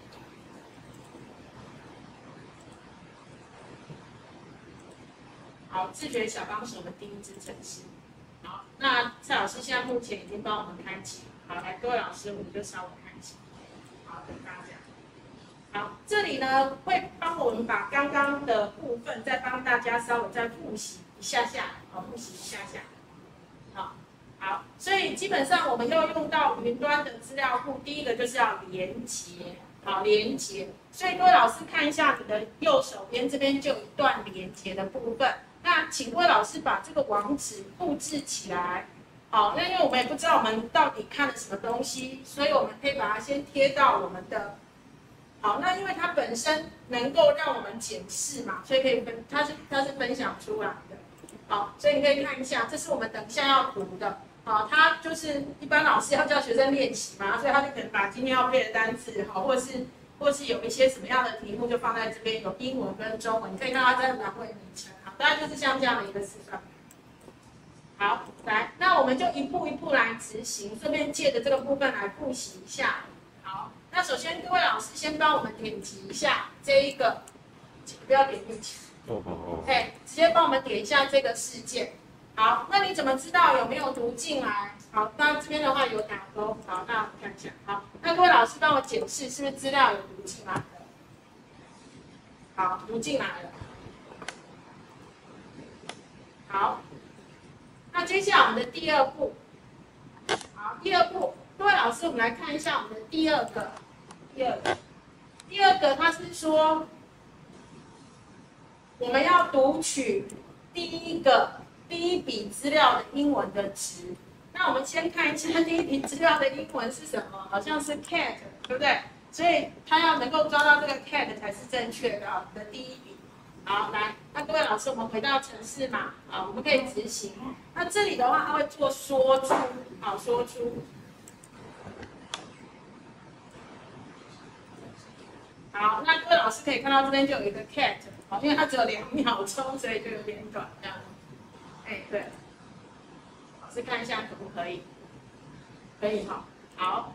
好，自学小帮手的第一支程式。好，那蔡老师现在目前已经帮我们开启。好，来，各位老师，我们就稍微看一下。好，等大家。好，这里呢会帮我们把刚刚的部分再帮大家稍微再复习一下下，好，复习一下下。好，所以基本上我们要用到云端的资料库，第一个就是要连接，好，连接。所以各位老师看一下你的右手边这边就有一段连接的部分，那请各位老师把这个网址布置起来。好，那因为我们也不知道我们到底看了什么东西，所以我们可以把它先贴到我们的。好，那因为它本身能够让我们检视嘛，所以可以它是分享出来的。好，所以你可以看一下，这是我们等一下要读的。好，它就是一般老师要叫学生练习嘛，所以他就可能把今天要背的单词，好，或是有一些什么样的题目就放在这边，有英文跟中文，你可以看到它在栏位名称。好，大概就是像这样的一个示范。好，来，那我们就一步一步来执行，顺便借着这个部分来复习一下。好，那首先各位老师先帮我们点击一下这一个，不要点进去。OK， 直接帮我们点一下这个事件。好，那你怎么知道有没有读进来？好，那这边的话有打勾。好，那我们看一下。好，那各位老师帮我检视是不是资料有读进来的？好，读进来了。好，那接下来我们的第二步。好，第二步，各位老师，我们来看一下我们的第二个，它是说我们要读取第一笔资料的英文的值。那我们先看一下第一笔资料的英文是什么，好像是 cat， 对不对？所以它要能够抓到这个 cat 才是正确的第一笔。好，来，那各位老师，我们回到程式嘛，啊，我们可以执行。那这里的话，它会做说出，好，说出。好，那各位老师可以看到这边就有一个 cat， 好，因为它只有2秒钟，所以就有点短这样。哎，对，老师看一下可不可以？可以哈，好。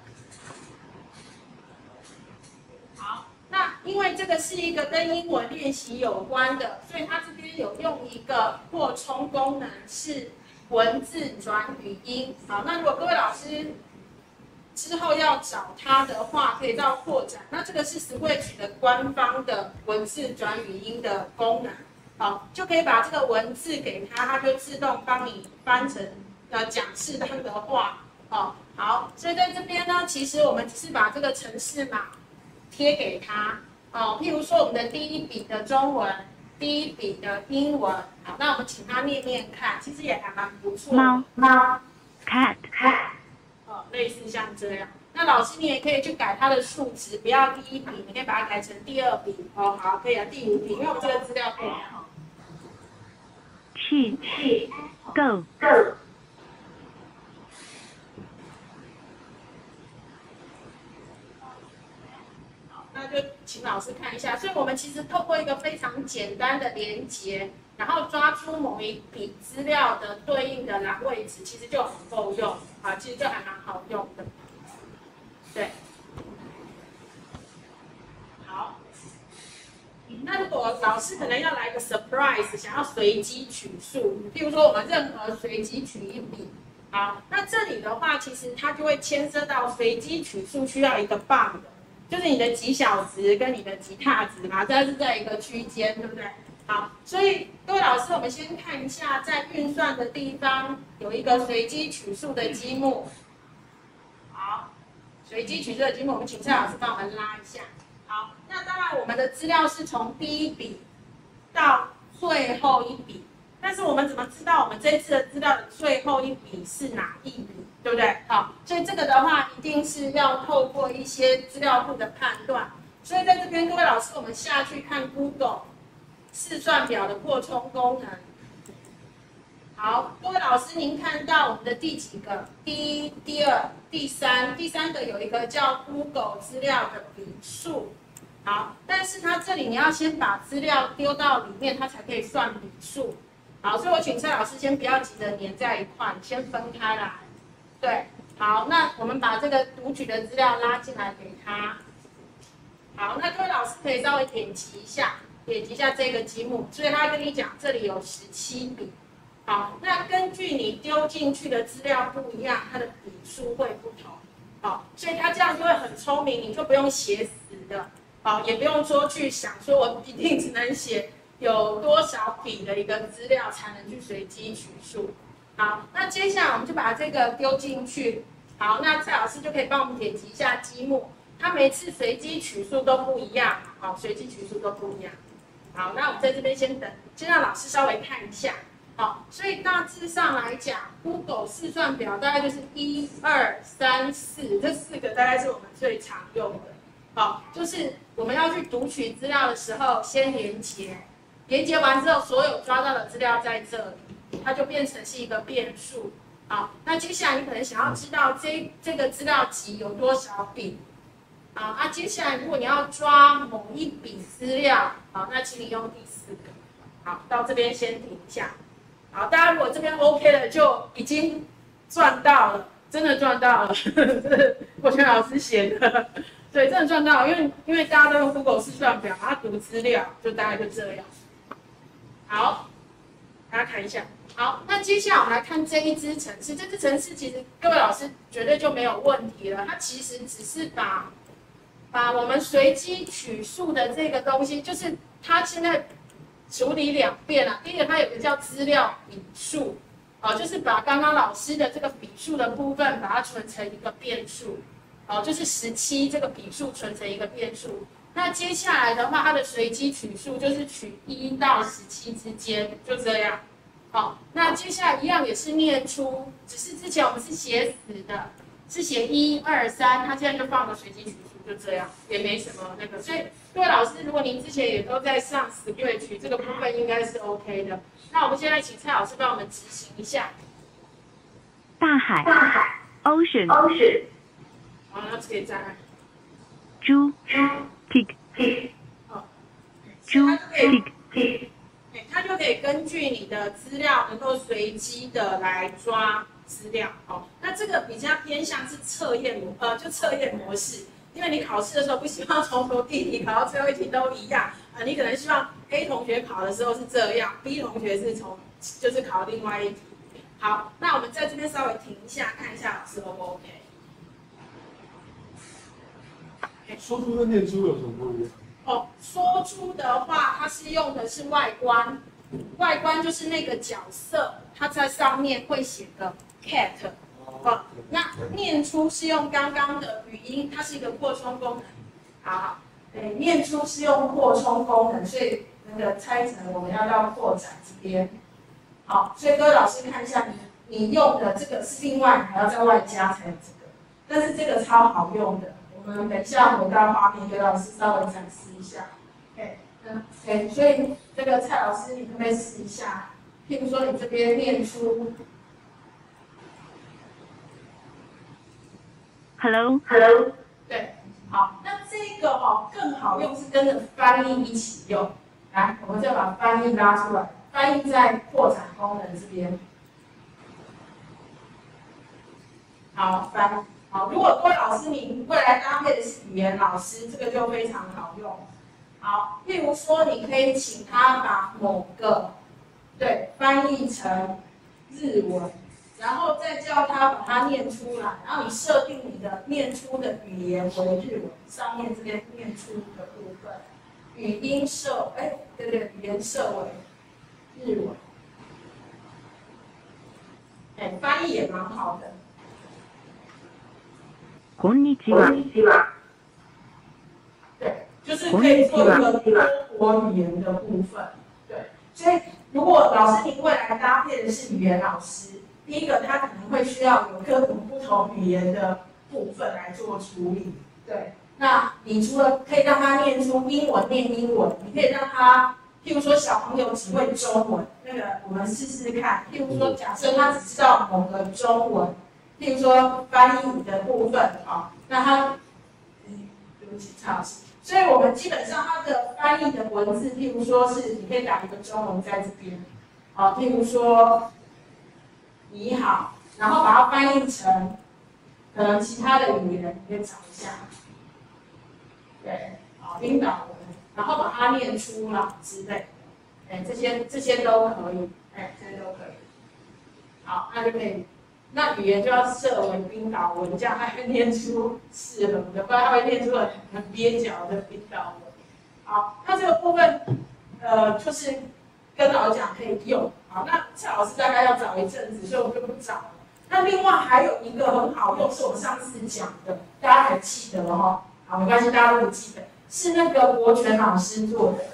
好，那因为这个是一个跟英文练习有关的，所以它这边有用一个扩充功能，是文字转语音。好，那如果各位老师之后要找它的话，可以到扩展。那这个是 Switch 的官方的文字转语音的功能。好，就可以把这个文字给它，它就自动帮你翻成讲适当的话。哦，好，所以在这边呢，其实我们只是把这个程式码贴给它。哦，譬如说我们的第一笔的中文，第一笔的英文，好，那我们请它念念看，其实也还蛮不错的。猫 ，cat， 哦，类似像这样。那老师你也可以去改它的数值，不要第一笔，你可以把它改成第二笔。哦，好，可以啊，第5笔，因为我们这个资料库。 去 ，go。 那就请老师看一下，所以我们其实透过一个非常简单的连结，然后抓出某一笔资料的对应的栏位值，其实就很够用啊，其实就还蛮好用的。对，好。那如果老师可能要来个 surprise， 想要随机取数，譬如说我们任何随机取一笔，好，那这里的话，其实它就会牵涉到随机取数需要一个 bound。就是你的极小值跟你的极大值嘛，这是在一个区间，对不对？好，所以各位老师，我们先看一下，在运算的地方有一个随机取数的积木。好，随机取数的积木，我们请蔡老师帮我们拉一下。好，那当然我们的资料是从第一笔到最后一笔，但是我们怎么知道我们这次的资料的最后一笔是哪一笔？对不对？好，所以这个的话，一定是要透过一些资料库的判断。所以在这边，各位老师，我们下去看 Google 试算表的扩充功能。好，各位老师，您看到我们的第几个？第1、第2、第3，第3个有一个叫 Google 资料的笔数。好，但是它这里你要先把资料丢到里面，它才可以算笔数。 好，所以我请蔡老师先不要急着粘在一块，先分开来。对，好，那我们把这个读取的资料拉进来给他。好，那各位老师可以稍微点击一下这个积木，所以他跟你讲这里有17笔。好，那根据你丢进去的资料不一样，它的笔数会不同。好，所以他这样就会很聪明，你就不用写死的，好，也不用说去想说我一定只能写有多少笔的一个资料才能去随机取数。好，那接下来我们就把这个丢进去。好，那蔡老师就可以帮我们点击一下积木，它每次随机取数都不一样，好，随机取数都不一样。好，那我们在这边先等，先让老师稍微看一下。好，所以大致上来讲 ，Google 试算表大概就是1、2、3、4这4个大概是我们最常用的。好，就是我们要去读取资料的时候，先连接，连接完之后，所有抓到的资料在这里，它就变成是一个变数。好，那接下来你可能想要知道这个资料集有多少笔。好，那接下来如果你要抓某一笔资料，好，那请你用第4个。好，到这边先停一下。好，大家如果这边 OK 了，就已经赚到了，真的赚到了，这是郭轩老师写的，对，真的赚到了，因为大家都用 Google 试算表，它读资料就大概就这样。好，大家看一下。好，那接下来我们来看这一支程式，这支程式其实各位老师绝对就没有问题了，它其实只是把我们随机取数的这个东西，就是它现在处理2遍了。第一个，它有个叫资料笔数，就是把刚刚老师的这个笔数的部分，把它存成一个变数，就是17这个笔数存成一个变数。那接下来的话，它的随机取数就是取1到17之间，就这样。好，那接下来一样也是念出，只是之前我们是写死的，是写1、2、3，它现在就放个随机取数，就这样，也没什么那个。所以各位老师，如果您之前也都在上 Scratch 这个部分，应该是 OK 的。那我们现在请蔡老师帮我们执行一下。 大海 ，ocean， 好，那可以再来。 猪 ，pig， 好， 猪 ，pig， 它就可以根据你的资料能够随机的来抓资料。好，那这个比较偏向是测验模式，因为你考试的时候不希望从头第一题考到最后一题都一样你可能希望 A 同学考的时候是这样 ，B 同学是就是考另外一题。好，那我们在这边稍微停一下，看一下老师 O 不 OK？ 说出跟念出有什么不一样？ 说出的话，它是用的是外观，外观就是那个角色，它在上面会写个 cat。那念出是用刚刚的语音，它是一个扩充功能。好，念出是用扩充功能，所以那个拆成我们要到扩展这边。好，所以各位老师看一下你用的这个是另外还要再外加才有这个，但是这个超好用的。我们等一下回到画面给老师稍微展示一下。所以这个蔡老师你可不可以试一下？譬如说你这边念出 hello， 对，好，那这个更好用，是跟着翻译一起用。来，我们再把翻译拉出来，翻译在扩展功能这边。好，翻。好，如果各位老师你未来搭配的是语言老师，这个就非常好用。好，譬如说你可以请他把某个翻译成日文，然后再叫他把它念出来，然后你设定你的念出的语言为日文，上面这边念出的部分，语音设语言设为日文，翻译也蛮好的。 こんにちは。 对，就是可以做一个多国语言的部分。对，所以如果老师你未来搭配的是语言老师，第一个他可能会需要有各种不同语言的部分来做处理。对，那你除了可以让他念出英文念英文，你可以让他，譬如说小朋友只会中文，那个我们试试看。譬如说，假设他只知道某个中文。譬如说翻译的部分，那他，对不起，蔡老师，所以我们基本上它的翻译的文字，譬如说是你可以打一个中文在这边， 好，譬如说你好，然后把它翻译成可能其他的语言，你可以找一下。对，好，冰岛文，然后把它念出来之类的，这些都可以，这些都可以。好，那就可以，那语言就要设为冰岛文，这样它会念出适合的，不然它会念出很蹩脚的冰岛文。好，那这个部分，就是跟老师讲可以用。好，那蔡老师大概要找一阵子，所以我就不找了。那另外还有一个很好用，是我们上次讲的，大家还记得哈？好，没关系，大家都不记得，是那个国权老师做的。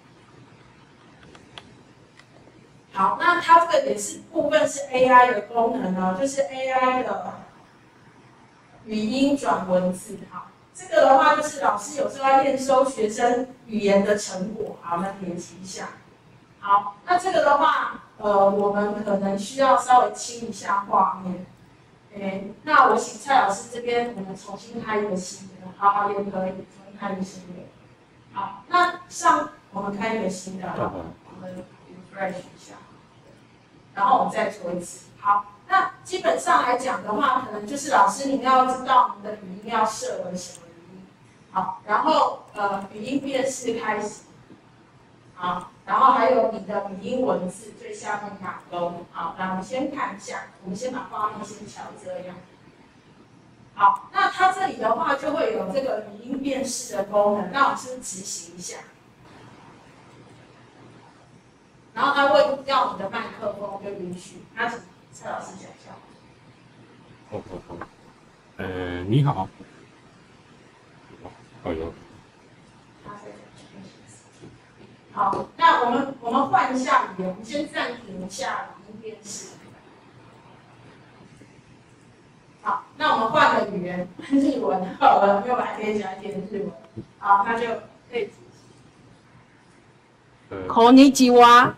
好，那它这个也是部分是 AI 的功能呢，就是 AI 的语音转文字。好，这个的话就是老师有时候要验收学生语言的成果。好，那点击一下。好，那这个的话，我们可能需要稍微清一下画面。那我请蔡老师这边我们重新开一个新的，好，也可以重新开一个新的。好，那我们开一个新的，好，我们 refresh 一下，然后我们再做一次。好，那基本上来讲的话，可能就是老师你要知道你的语音要设为什么语音。好，然后语音辨识开始。好，然后还有你的语音文字最下面打勾。好，那我们先看一下，我们先把画面先调这样。好，那它这里的话就会有这个语音辨识的功能，那我们是执行一下。然后它会要你的麦克风就允许，那请蔡老师讲一下。 你好。哎呦。 好，那我们换一下语言，我们先暂停一下语音辨识。好，那我们换个语言，日文好了，又来点讲一点日文。好，那就可以。こんにちは。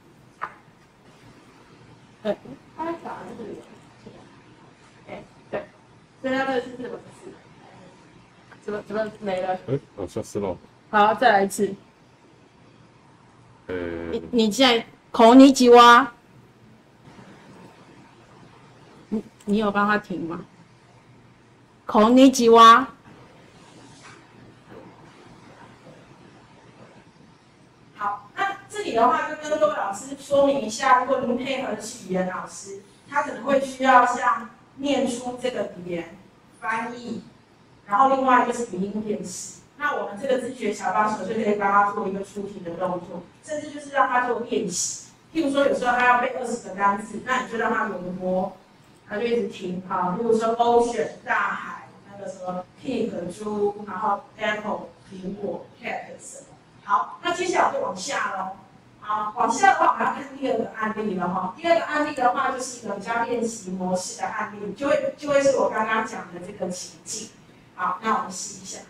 他讲的是日文。对，所以他这是日文字。怎么没了？ 好消失了。 好，再来一次。你现在こんにちは。你有帮他停吗？こんにちは。好，那这里的话就跟各位老师说明一下，如果您配合的是语言老师，他可能会需要像念出这个语言、翻译，然后另外就是语音辨识。那我们这个自学小帮手就可以帮他做一个出题的动作，甚至就是让他做练习。譬如说，有时候他要背20个单词，那你就让他轮播，他就一直听啊。譬如说 ocean 大海，那个什么 pig 猪，然后 apple 苹果 cat 什么。好，那接下来就往下喽。好，往下的话，我们要看第二个案例了哈。第二个案例的话，就是一个比较练习模式的案例，就会是我刚刚讲的这个情境。好，那我们试一下。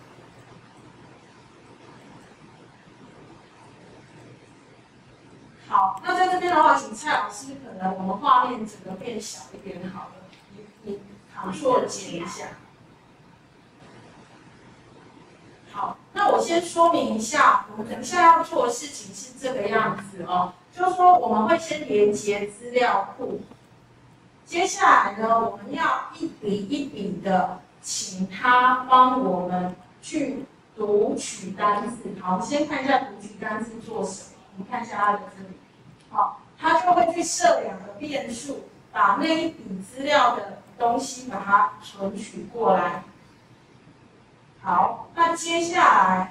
好，那在这边的话，请蔡老师可能我们画面整个变小一点好了，你Ctrl减一下。好，那我先说明一下，我们等一下要做的事情是这个样子哦，就是说我们会先连接资料库，接下来呢，我们要一笔一笔的请他帮我们去读取单字。好，我们先看一下读取单字做什么。我们看一下它的这里，好，它就会去设2个变数，把那一笔资料的东西把它存取过来。好，那接下来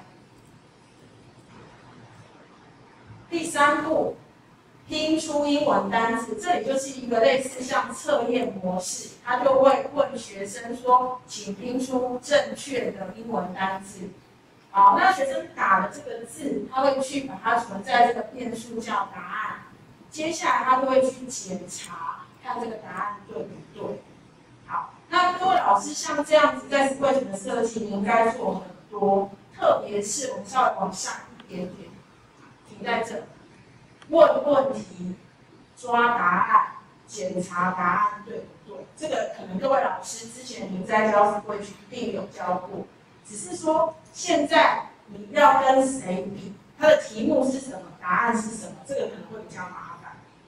第3步，拼出英文单词，这里就是一个类似像测验模式，它就会问学生说，请拼出正确的英文单词。好，那学生打的这个字，他会去把它存在这个变数叫答案。接下来他就会去检查，看这个答案对不对。好，那各位老师像这样子在Scratch的设计，你应该做很多，特别是我们稍微往下一点点，停在这，问问题、抓答案、检查答案对不对。这个可能各位老师之前您在教Scratch一定有教过。只是说，现在你要跟谁比，它的题目是什么，答案是什么，这个可能会比较麻烦。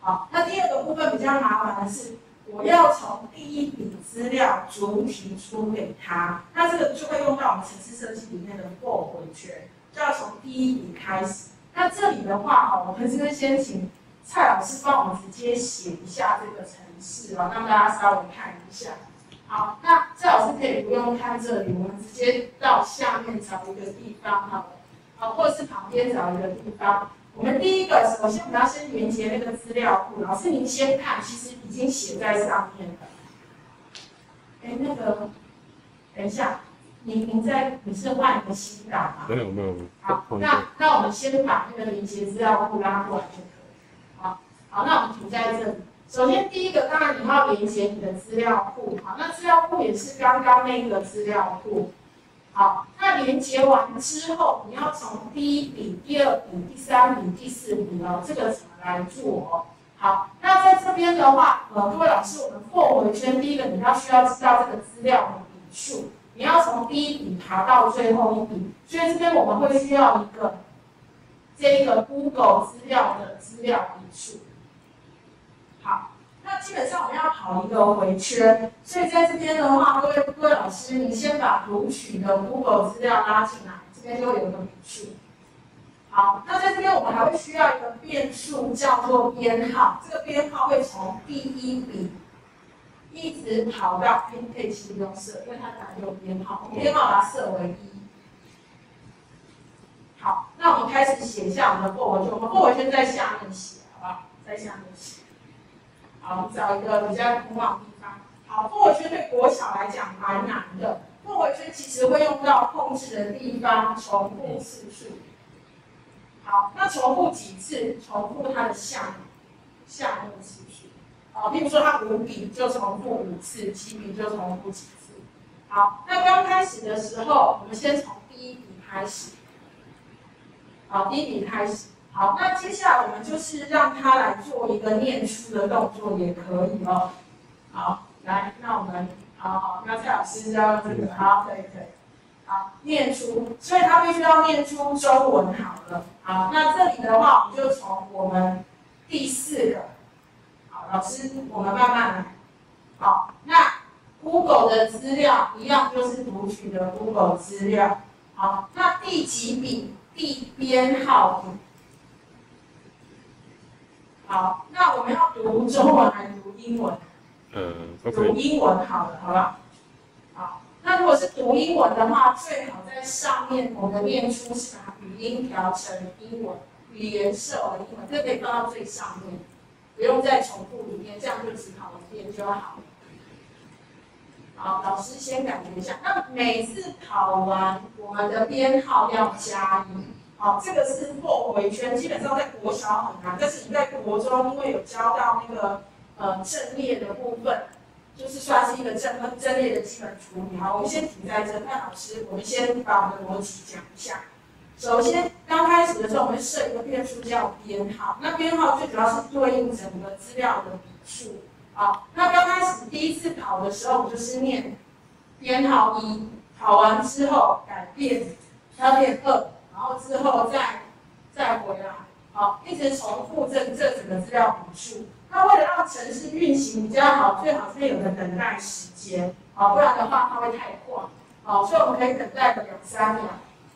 好，那第二个部分比较麻烦的是，我要从第一笔资料逐题出给他，那这个就会用到我们程式设计里面的 for 回圈，就要从第一笔开始。那这里的话，我们这边先请蔡老师帮我们直接写一下这个程式让大家稍微看一下。好，那蔡老师可以不用看这里，我们直接到下面找一个地方好了，好，或者是旁边找一个地方。我们第一个，首先我们要先连接那个资料库。老师您先看，其实已经写在上面了。那个，等一下，你是换一个新档吗？ 没有。 好，那我们先把那个连接资料库拉过来就可以。好，那我们停在这里。首先第一个，当然你要连接你的资料库。好，那资料库也是刚刚那个资料库。好，那连接完之后，你要从第一笔、第二笔、第三笔、第四笔这个怎么来做好，那在这边的话，各位老师，我们for回圈，第一个你需要知道这个资料的笔数，你要从第一笔爬到最后一笔，所以这边我们会需要这个 Google 资料的资料笔数。好。那基本上我们要跑一个回圈，所以在这边的话，各位老师，你先把读取的 Google 资料拉进来，这边就会有一个笔数。好，那在这边我们还会需要一个变数，叫做编号。这个编号会从第一笔一直跑到，可以其实不用设，因为它本来就有编号，编号把它设为1。好，那我们开始写一下我们的for回圈，我们for回圈在下面写，好不好？在下面写。好，找一个比较空旷的地方。好，for回圈对国小来讲蛮难的。for回圈其实会用到控制的地方重复次数。好，那重复几次？重复它的项目次数。好，譬如说它5笔就重复5次，7笔就重复几次。好，那刚开始的时候，我们先从第一笔开始。好，第一笔开始。好，那接下来我们就是让他来做一个念出的动作，也可以哦。好，来，那我们好，那蔡老师要用这个，好，可以。好，念出，所以他必须要念出中文好了。好，那这里的话，我们就从我们第4个，好，老师，我们慢慢来。好，那 Google 的资料一样就是读取的 Google 资料。好，那第几笔？第编号笔。好，那我们要读中文还是读英文？读英文好了，好不好？好，那如果是读英文的话，最好在上面我们的念出是把语音调成英文，语言设为英文，这可以放到最上面，不用再重复里面，这样就只跑一遍就好了。好，老师先感觉一下，那每次跑完我们的编号要加1。好，这个是for回圈，基本上在国小很难，但是你在国中因为有教到那个阵列的部分，就是算是一个阵列的基本处理。好，我们先停在这，那老师，我们先把我们的逻辑讲一下。首先，刚开始的时候，我们设一个变数叫编号，那编号最主要是对应整个资料的笔数。好，那刚开始第一次跑的时候，我们就是念编号1，跑完之后改变，要变2。然后之后再回来，好，一直重复这整个资料笔数。那为了让程式运行比较好，最好是有个等待时间，好，不然的话它会太快，好，所以我们可以等待个2、3秒。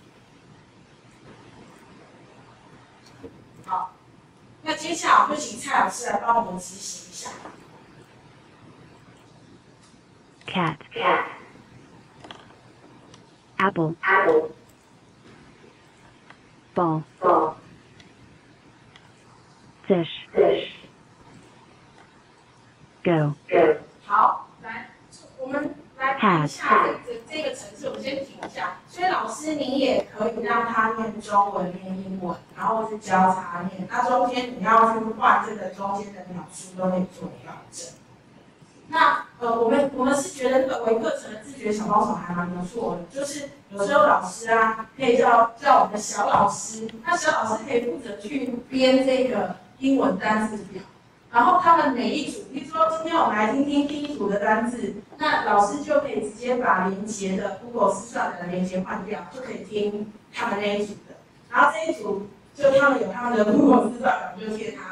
好，那接下来我们就请蔡老师来帮我们执行一下。 Cat. Apple. Ball. Fish. Go. 好，来，我们来看一下这个程式，我们先停一下。所以老师，你也可以让他念中文、念英文，然后是交叉念。那中间你要去换这个中间的描述，都可以做调整。那我们是觉得那个微课程的自觉小帮手还蛮不错的，就是有时候老师啊，可以叫我们的小老师，那小老师可以负责去编这个英文单词表，然后他们每一组，比如说今天我们来听听第一组的单字，那老师就可以直接把连结的 Google 思算的连结换掉，就可以听他们那一组的，然后这一组就他们有他们的 Google 思算表，就贴他的。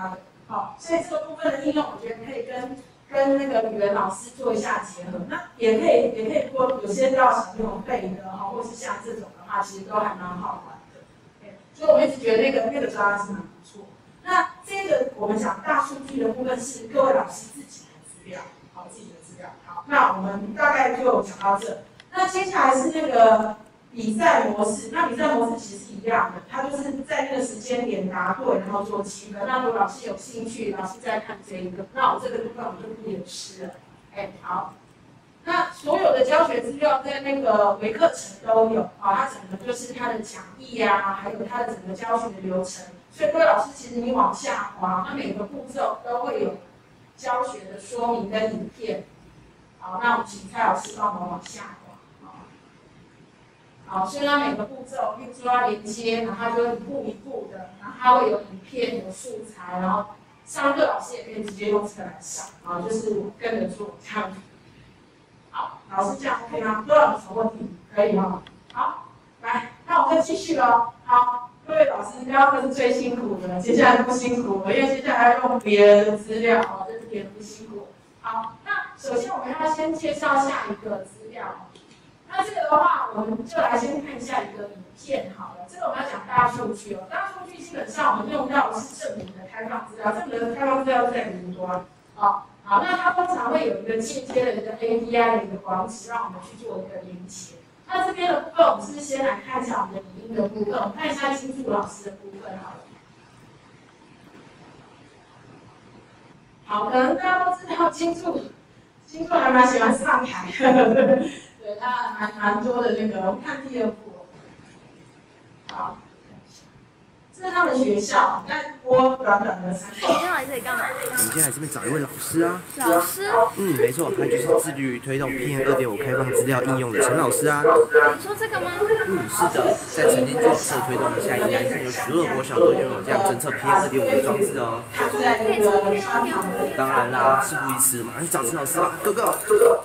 好，所以这个部分的应用，我觉得可以跟那个语文老师做一下结合。那也可以说有些要小朋友背的哈，或是像这种的话，其实都还蛮好玩的。所以我一直觉得那个抓是蛮不错。那这个我们讲大数据的部分是各位老师自己的资料，好，自己的资料。好，那我们大概就讲到这。那接下来是那个比赛模式，那比赛模式其实是一样的，它就是在那个时间点答对，然后做积分。那如果老师有兴趣，老师再看这一个，那我这个部分我就不演示了。好。那所有的教学资料在那个微课程都有啊，它整个就是它的讲义啊，还有它的整个教学的流程。所以各位老师，其实你往下滑，那每个步骤都会有教学的说明跟影片。好，那我们请蔡老师帮我们往下滑。好，所以它每个步骤，譬如说要连接，然后它就会一步一步的，然后它会有影片、有素材，然后上课老师也可以直接用这个来上啊，就是跟着做这样子。好，老师这样 OK 吗？都有什么问题？可以吗？好，来，那我们继续喽。好，各位老师，刚刚是最辛苦的，接下来不辛苦了，因为接下来要用别人的资料，哦，这是别人不辛苦。好，那首先我们要先介绍下一个资料。那这个的话，我们就来先看下一个影片好了。这个我们要讲大数据哦，大数据基本上我们用到的是政府的开放资料，政府的开放资料在云端啊。好，那它通常会有一个间接的一个 API 的一个网址，让我们去做一个连接。那这边的部分，我们是不是先来看一下我们的影音的部分？我们看一下金柱老师的部分好了。好，可能大家都知道金柱还蛮喜欢上台的，对，他蛮多的那个。我们看第二部，好。这是他们学校，在播短短的3分钟。 你今天来这里干嘛？ 我们今天来这边找一位老师啊。 老师？ 没错，他就是致力于推动 PM 2.5开放资料应用的陈老师啊。 你说这个吗？ 是的，在曾经政策推动下，应该是有12国小都拥有这样侦测 PM 2.5的装置哦。 在那个商场的。 当然啦，事不宜迟，马上去找陈老师吧 ，Go Go！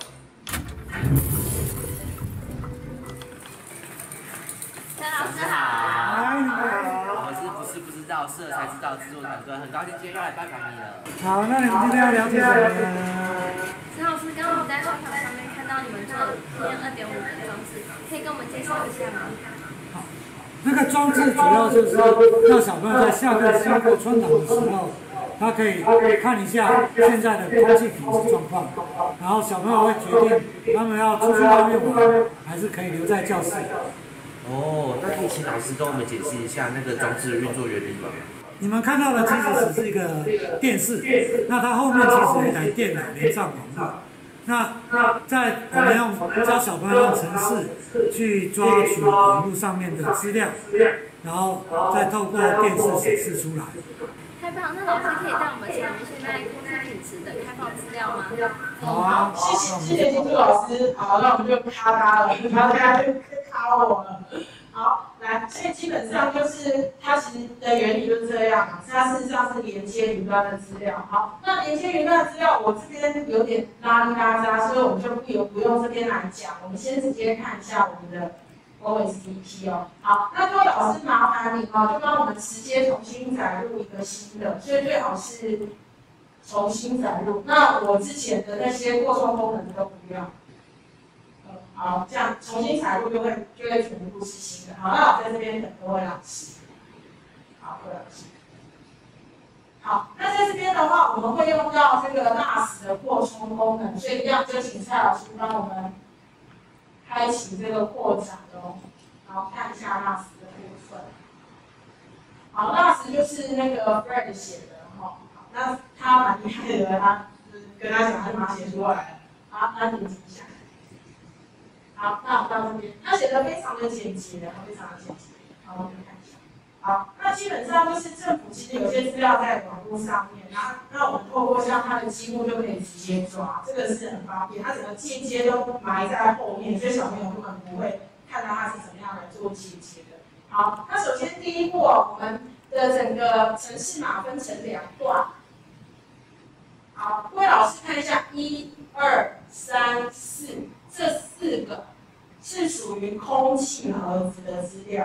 陈老师好。 我是不知道，试了才知道制作团队，很高兴今天又来拜访你了。 好，那你们今天要了解什么呢？ 陈老师，刚刚我们在商场上面看到你们做的 PM 2.5的装置，可以跟我们介绍一下吗？ 好，那个装置主要就是让小朋友在下课经过穿堂的时候，他可以看一下现在的空气品质状况，然后小朋友会决定他们要出去外面玩，还是可以留在教室。 哦，那可以请老师跟我们解释一下那个装置的运作原理吗？ 你们看到的其实只是一个电视，那它后面其实有一台电脑连上网络。那在我们用教小朋友用程式去抓取网络上面的资料，然后再透过电视显示出来。 太棒！那老师可以带我们查现在空气品质的开放资料吗？ 好啊， 谢谢金柱老师。好，那我们就咔他了，他就卡我了。好，来，所以基本上就是它其实的原理就是这样嘛，它事实上是连接云端的资料。好，那连接云端的资料，我这边有点拉里拉扎，所以我们就不用这边来讲，我们先直接看一下我们的 OSDP 哦。好，那各位老师麻烦你哦，就帮我们直接重新载入一个新的，所以最好是重新载入。那我之前的那些扩充功能都不要。好，这样重新载入就会全部是新的。好，那我在这边等各位老师。好，各位老师。好，那在这边的话，我们会用到这个 NAS 的扩充功能，所以一样就请蔡老师帮我们开启这个扩展哦，然后看一下 NAS 的部分。好 ，NAS 就是那个 Fred 写的哈，好，那他蛮厉害的，他跟他讲，他就马上写出来了。好，那点击一下。好，那我们到这边，他写的非常的简洁，非常的简洁。好，我们看一下。好，那基本上就是政府其实有些资料在网络上面，然后那我们透过像它的积木就可以直接抓，这个是很方便。它整个间接都埋在后面，所以小朋友根本不会看到它是怎么样来做间接的。好，那首先第一步哦，我们的整个程式码分成2段。好，各位老师看一下，1、2、3、4，这4个是属于空气盒子的资料。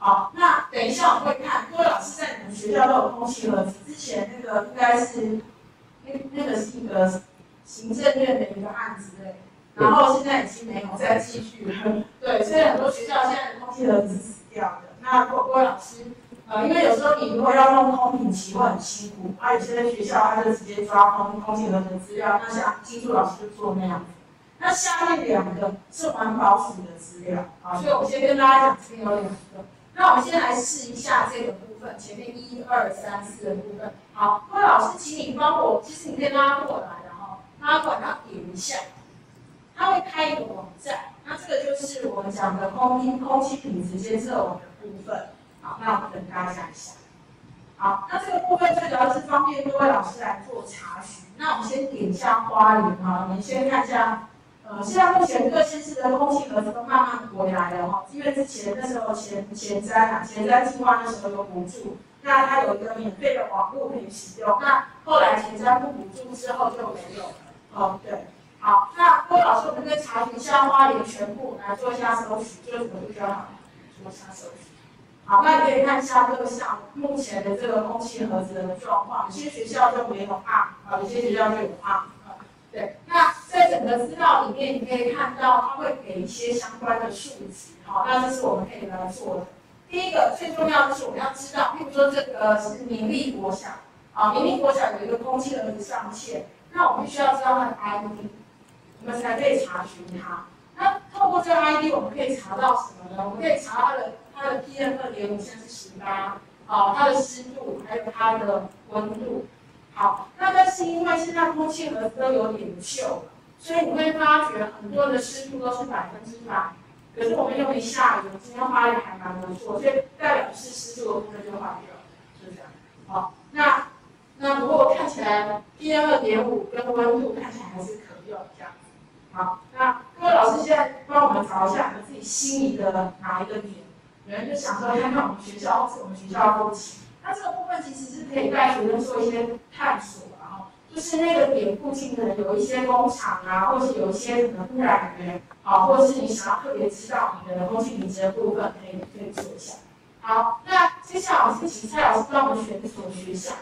好，那等一下我们会看，各位老师在你们学校都有空气盒子，之前那个应该是那个是一个行政院的一个案子类，然后现在已经没有再继续了。对，所以很多学校现在的空气盒子是死掉的。那各位老师，因为有时候你如果要弄空品期会很辛苦，有些学校他就直接抓空气盒子的资料，那像技术老师就做那样子。那下面2个是环保署的资料，所以我先跟大家讲这边有2个。那我们先来试一下这个部分，前面1、2、3、4的部分。好，各位老师，请你帮我，其实你可以拉过来的哈，拉过来，然后点一下，它会开一个网站。那这个就是我们讲的空气品质监测网的部分。好，那我们等大家一下。好，那这个部分最主要是方便各位老师来做查询。那我们先点一下花莲哈，你先看一下。现在目前各县市的空气盒子都慢慢回来了哈，因为之前那时候前瞻计划那时候有补助，那它有一个免费的网络可以使用，那后来前瞻不补助之后就没有了。对，好，那各位老师我们可以查询一下花莲全部来做一下搜寻，就这个就好，做一下搜寻。好，那你可以看一下各项目前的这个空气盒子的状况，有些学校就没有有些学校就有对，那在整个资料里面，你可以看到它会给一些相关的数值，那这是我们可以来做的。第一个最重要的是我们要知道，譬如说这个是明利国小，明利国小有一个空气盒子上限，那我们必须要知道它的 ID， 我们才可以查询它。那透过这个 ID， 我们可以查到什么呢？我们可以查它的 PM2.5现在是18，它的湿度，还有它的温度。好，那但是因为现在空气盒子都有点旧了，所以你会发觉很多的湿度都是100%，可是我们又没下雨，今天花莲还蛮不错，所以代表是湿度的部分就坏掉了，就这样。好，那不过看起来 PM2.5跟温度看起来还是可用这样子。好，那各位老师现在帮我们找一下你们自己心里的哪一个点，有人就想说看看我们学校或是我们学校后期。那这个部分其实是可以带学生做一些探索就是那个点附近可能有一些工厂或是有一些可能污染源，或者是你想要特别知道你的空气品质的部分，可以做一下。好，那接下来我是请蔡老师帮我们选一所学校。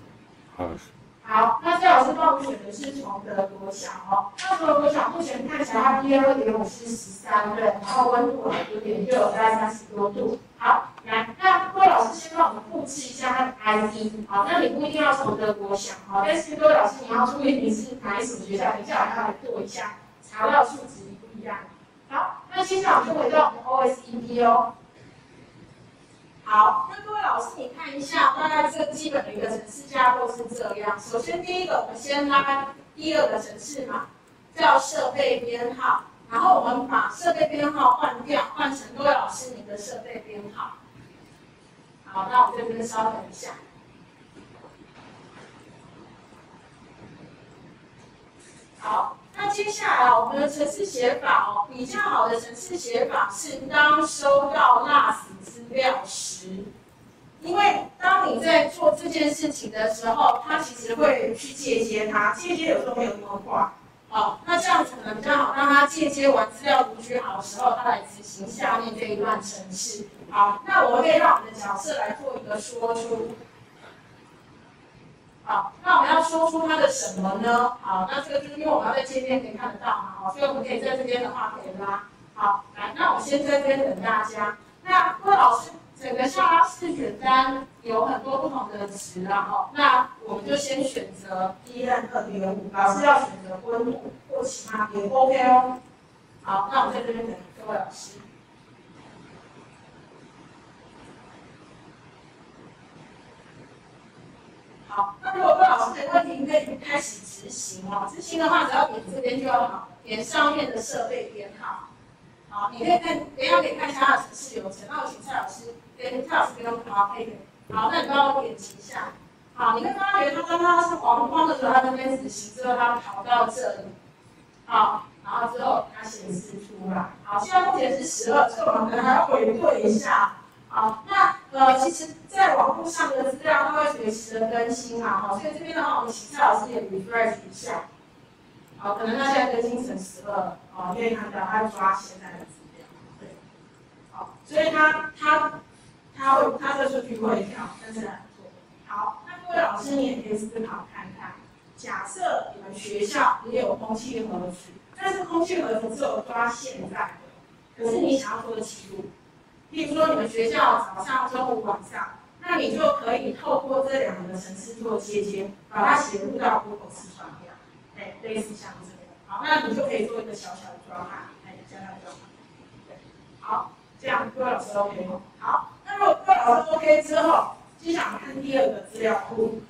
好，那蔡老师帮我们选的是崇德国小那崇德国小目前看起来它 PM2.5是13对，然后温度有点热，大概30多度。好，来，那各位老师先帮我们复制一下它的 ID。好，那你不一定要崇德国小但是各位老师你要注意你是哪一所学校，等一下我要来做一下，查到数值不一样。好，那接下来我们就回到我们 OSEP 好，那各位老师，你看一下，大概这基本的一个程式架构是这样。首先，第一个，我们先拉第2个程式码，叫设备编号，然后我们把设备编号换掉，换成各位老师你的设备编号。好，那我这边稍等一下。好，那接下来我们的程式写法比较好的程式写法是当收到 LAS 资料时，因为当你在做这件事情的时候，它其实会去借接它，借接有时候没有那么快，那这样子可能比较好，让它借接完资料读取好的时候，它来执行下面这一段程式。好，那我们可以让我们的角色来做一个说出。好，那我们要说出它的什么呢？好，那这个就是因为我们要在界面可以看得到嘛，所以我们可以在这边的话可以拉。好，来，那我先在这边等大家。那各位老师，整个下拉式选单有很多不同的值那我们就先选择 PM2.5，老师要选择温度或其他也 OK 好，那我在这边等各位老师。好，那如果各位老师的问题，你可以开始执行执行的话，只要点这边就好，点上面的设备编号。好，你可以看，等一下可以看一下它的程式流程。那我请蔡老师跟蔡老师跟我配合。好，那你帮我点击一下。好，你会发觉它当它是黄框的时候，它这边执行之后，它跑到这里。好，然后之后它显示出来。好，现在目前是12，所以我们可能还要回对一下。好，那其实，在网络上的资料它会随时的更新所以这边的话，我们请蔡老师也 refresh 一下。好，可能它现在更新成12了，可以看到它抓现在的资料，对，好，所以它它的数据会跳，但是还不错。好，那各位老师你也可以思考看看，假设你们学校也有空气盒子，但是空气盒子只有抓现在的，可是你想要做的记录，例如说你们学校早上、中午、晚上，那你就可以透过这两个程式做接，把它写入到 Google 视传表，类似像这个。好，那你就可以做一个小小的抓案，加上抓案。对，好，这样各位老师 OK 吗？好，那如果各位老师 OK 之后，接下来看第二个资料库。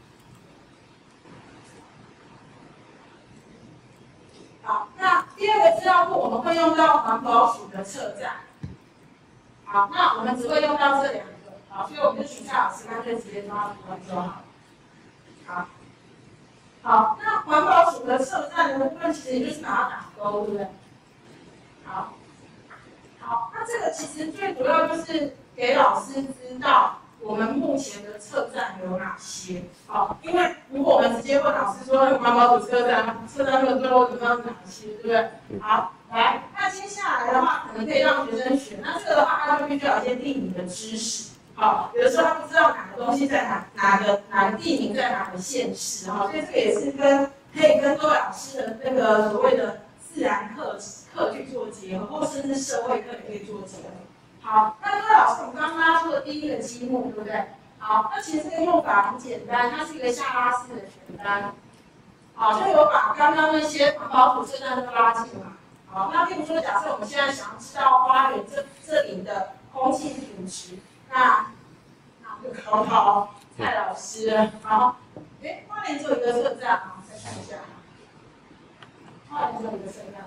好，那第二个资料库我们会用到环保署的测站。好，那我们只会用到这两个。好，所以我们就请蔡老师干脆直接抓图文就好。好，好，那环保署的测站的部分其实也就是把它打勾，对不对？好，好，那这个其实最主要就是给老师知道我们目前的测站有哪些。好，因为如果我们直接问老师说环保署测站那么多，我知道哪些，对不对？好，来，那接下来的话可能可以让学生选，那这个的话他就必须要先定你的知识。好，有的时候他不知道哪个东西在哪个地名在哪个县市，哈，所以这个也是可以跟各位老师的那个所谓的自然课去做结合，或甚至社会课也可以做结合。好，那各位老师，我们刚刚拉出的第一个积木，对不对？好，那其实这个用法很简单，它是一个下拉式的选单，好，就有把刚刚那些环保署测站都拉进来。好，那比如说，假设我们现在想要知道花园这里的空气品质。那我就考考蔡老师，好，花莲只有一个测站啊，再看一下，花莲只有一个测站，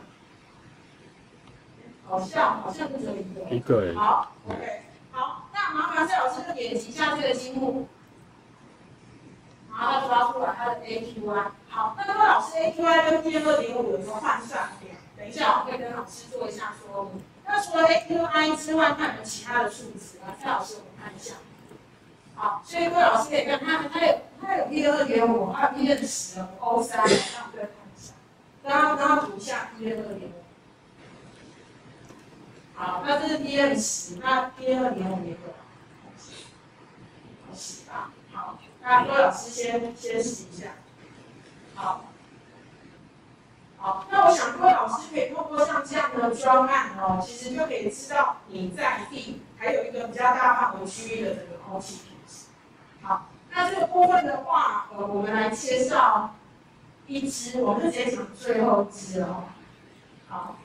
好像只有一个，好 ，OK， 好，那麻烦蔡老师就点击一下这个积木，然后他抓出来他的 AQI， 好，那各位老师 AQI 跟 PM2.5有一个换算表，等一下我会跟老师做一下说明。那除了 AQI 之外，看有没有其他的数值啊？蔡老师，我们看一下。好，所以各位老师可以看，它有 PM2.5， 还有 PM10、O3， 让我们再看一下。刚刚读一下 PM2.5。好，那这是 PM10，那 PM2.5也有。10吧。好，那各位老师先试一下。好。好，那我想各位老师可以透过像这样的专案哦，其实就可以知道你在地还有一个比较大范围区域的这个空气品质。好，那这个部分的话，我们来介绍一支，我们就直接讲最后一支哦。好，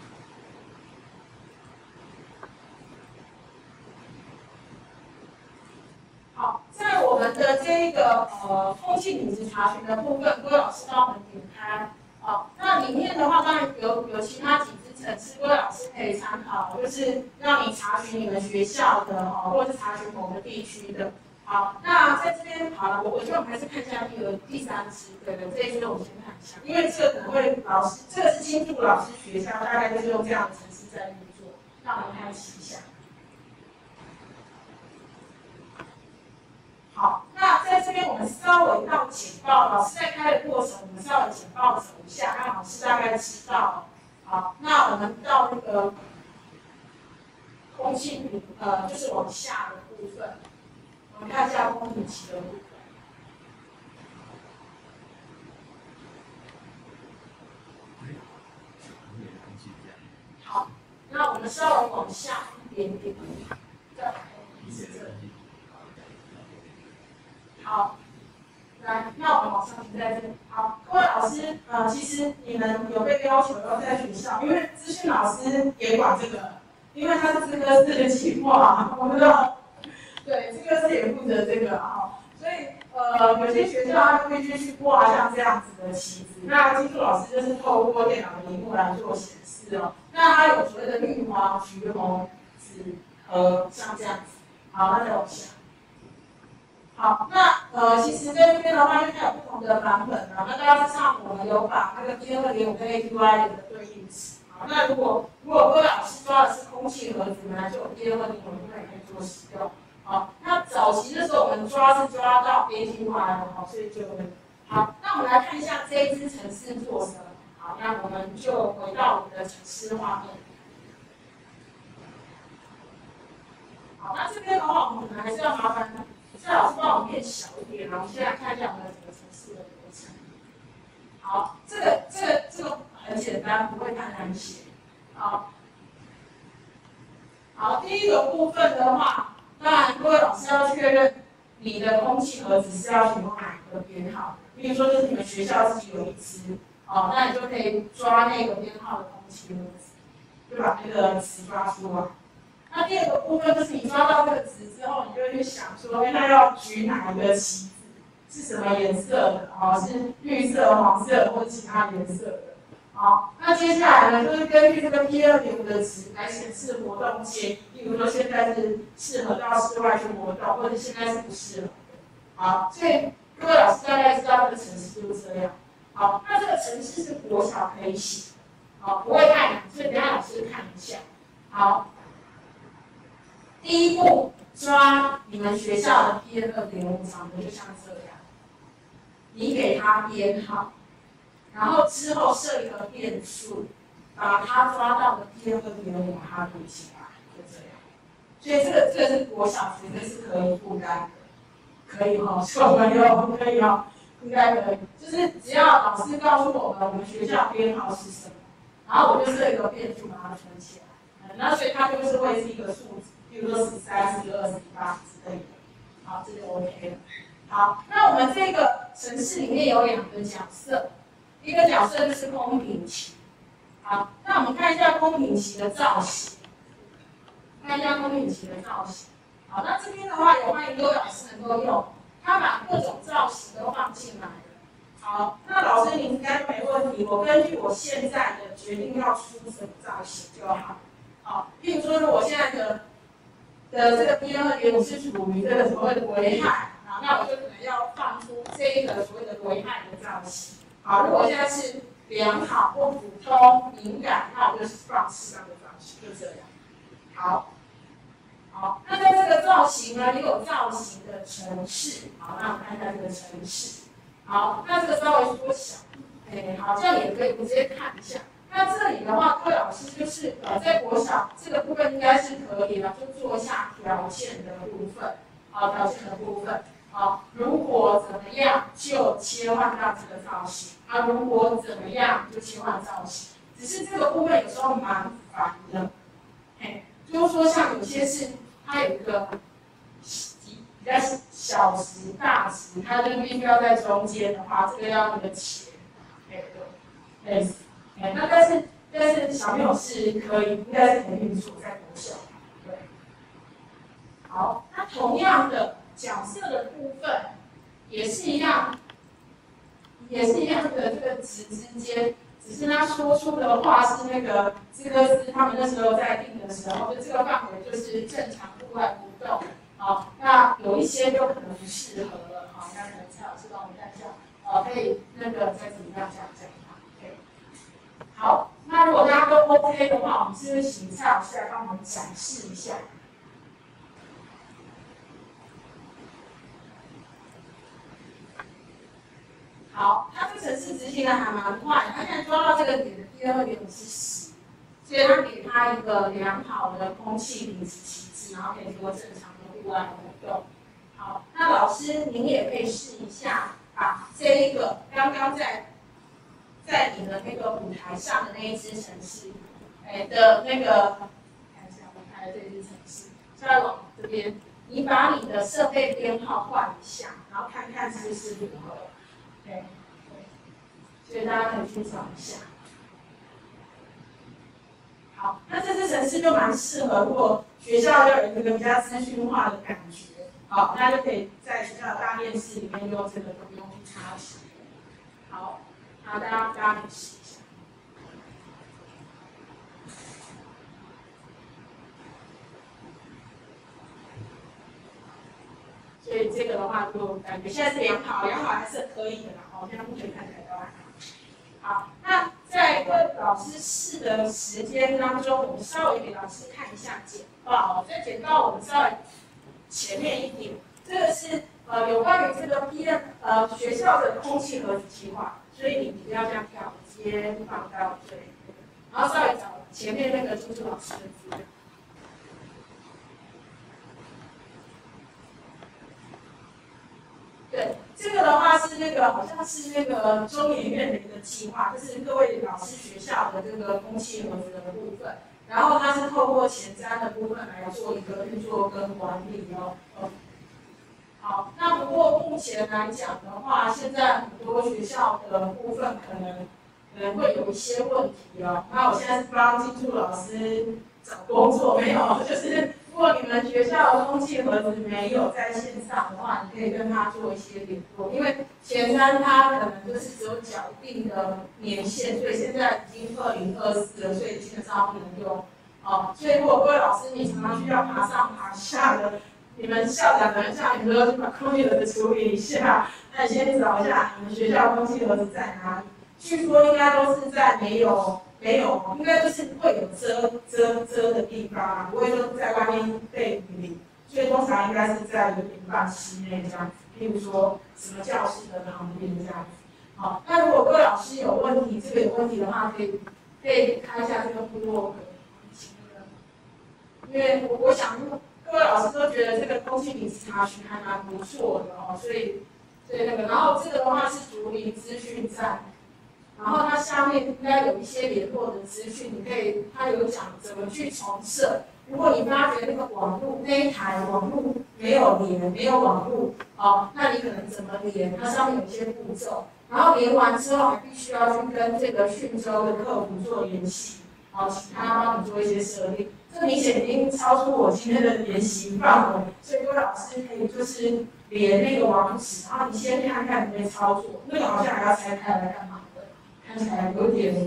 好，在我们的这个空气品质查询的部分，各位老师帮我们点开。好，那里面的话当然有其他几支程式，各位老师可以参考，就是让你查询你们学校的或者是查询某个地区的。好，那在这边好了，我觉得我们还是看一下第三支，对，这一支我们先看一下，因为这个可能会老师，这个是新竹老师学校，大概就是用这样的程式在运作，让我们开启一下。好，那在这边我们稍微到简报，老师在开的过程，我们稍微简报走一下，让老师大概知道。好，那我们到那个空气品，就是往下的部分，我们看一下空品期的部分。好，那我们稍微往下一点点，再是这里。好，来，那我们往上停在这里。好，各位老师，其实你们有被要求要在学校，因为资讯老师也管这个，因为他是资科室的企划，我们的对资科室也负责这个啊，所以有些学校他必须去挂像这样子的旗子，那技术老师就是透过电脑的屏幕来做显示哦。那它有所谓的绿黄、橘红、紫和像这样子。好，那再往下。好，那其实在这边的话，因为它有不同的版本啊，那大致上我们有把那个 PM2.5 跟 AQI 的对应词。好，那如果各位老师抓的是空气盒子，本来就有 PM2.5，我们也可以做使用。好，那早期的时候我们抓到 AQI 了，好，所以就好。那我们来看一下这一支程式做什么。好，那我们就回到我们的程式画面。 好，那这边的话，我们可能还是要麻烦蔡老师帮我们变小一点，然后我们现在看一下我们整个程式的流程。好，这个很简单，不会太难写。好，第一个部分的话，当然各位老师要确认你的空气盒子是要提供哪一个编号。比如说，就是你们学校自己有一支，那你就可以抓那个编号的空气盒子，就把那个值抓出来。那第二个部分就是你抓到这个值之后，你就会去想说，那要举哪一个旗子，是什么颜色的？是绿色、黄色或者其他颜色的。好，那接下来呢，就是根据这个 P2.5 的值来显示活动建议。例如说，现在是适合到室外去活动，或者现在是不适合的。好，所以各位老师大概知道这个程式就是这样。好，那这个程式是国小可以写，不会太难，所以等一下老师看一下。好，第一步抓你们学校的 PM2.5 长得就像这样，你给它编号。然后之后设一个变数，把它抓到的 PM2.5把它读起来，就这样。所以这个是国小绝对是可以负担的，可以小朋友可以应该可以。就是只要老师告诉我们学校编号是什么，然后我就设一个变数把它存起来。那所以它就是会是一个数字，比如说13、12、18之类的。好，这就 OK 了。好，那我们这个程式里面有2个角色。一个角色就是空瓶旗，好，那我们看一下空瓶旗的造型，好，那这边的话也欢迎各位老师能够用，他把各种造型都放进来了。好，那老师您应该没问题，我根据我现在的决定要出什么造型就好。好，譬如说，如果现在的这个 PM2.5是属于这个所谓的危害，好，那我就可能要放出这一个所谓的危害的造型。好，如果现在是良好或普通、敏感，那我就是放适当的造型，就这样。好，那在这个造型呢，也有造型的程式。好，那我们看一下这个程式。好，那这个稍微缩小，好，这样也可以直接看一下。那这里的话，各位老师就是在国小这个部分应该是可以了，就做一下条件的部分。好，条件的部分。好，如果怎么样就切换到这个造型，如果怎么样就切换造型。只是这个部分有时候蛮烦的，就是说像有些是它有一个比较小值、大值，它就必须要在中间的话，这个要那个钱，类似，那但是小朋友是可以，应该是可以运作在国小，对。好，那同样的。角色的部分也是一样的这个值之间，只是他说出的话是这个是他们那时候在定的时候，就这个范围就是正常户外活动。好，那有一些就可能不适合了。好，那可能蔡老师帮我们看一下，可以再怎么样这样。OK。好，那如果大家都 OK 的话，我们是不是请蔡老师来帮我们展示一下？好，它这个程式执行的还蛮快，它现在抓到这个点的PM2.5是10，所以它给它一个良好的空气品质旗帜，然后可以做正常的户外活动。好，那老师您也可以试一下，把这一个刚刚在你的那个舞台上的那一支程式，的那个，看一下我开的这支程式，再往这边，你把你的设备编号换一下，然后看看是不是符合。对，所以大家可以去找一下。好，那这支程式就蛮适合，如果学校要有一个比较资讯化的感觉，好，那就可以在学校的大电视里面用这个，都不用去插旗。好，大家可以试一下。所以这个的话，就感觉现在是良好还是可以的啦。现在目前看起来都还好。好，那在跟老师试的时间当中，我们稍微给老师看一下简报。这简报我们稍微前面一点，这个是有关于这个 PM 学校的空气盒子计划，所以你不要这样跳，直接放到这里，然后稍微找前面那个朱朱老师的资料。 这个的话是那个好像是那个中研院的一个计划，就是各位老师学校的这个空气盒子的部分，然后它是透过前瞻的部分来做一个运作跟管理哦。好，那不过目前来讲的话，现在很多学校的部分可能会有一些问题哦。那我现在是帮金柱老师找工作，没有，就是如果你们学校的空气盒子没有在线上的话，你可以跟他做一些联络，因为前瞻它可能就是只有缴一定的年限，所以现在已经2024了，所以基本上不能用。哦，所以如果各位老师你常常需要爬上爬下的，你们校长可能叫你们说去把空气盒子处理一下，那你先找一下你们学校空气盒子在哪里。据说应该都是在没有，应该就是会有遮的地方啊，不会说在外面被雨淋，所以通常应该是在有点半室内这样子，譬如说什么教室的旁边这样子。好，那如果各位老师有问题，这个有问题的话，可以开一下这个部落格，因为我想各位老师都觉得这个空气品质查询还蛮不错的哦，所以那个，然后这个的话是竹林资讯站。然后它下面应该有一些联络的资讯，你可以，它有讲怎么去重设。如果你发觉那个网络那一台网络没有连，没有网络，哦，那你可能怎么连？它上面有一些步骤。然后连完之后，还必须要去跟这个讯州的客服做联系，好，请他帮你做一些设定。这明显已经超出我今天的研习范围，所以各位老师可以就是连那个网址，然后你先看看你会操作，那个好像还要拆开来干嘛？看起来有点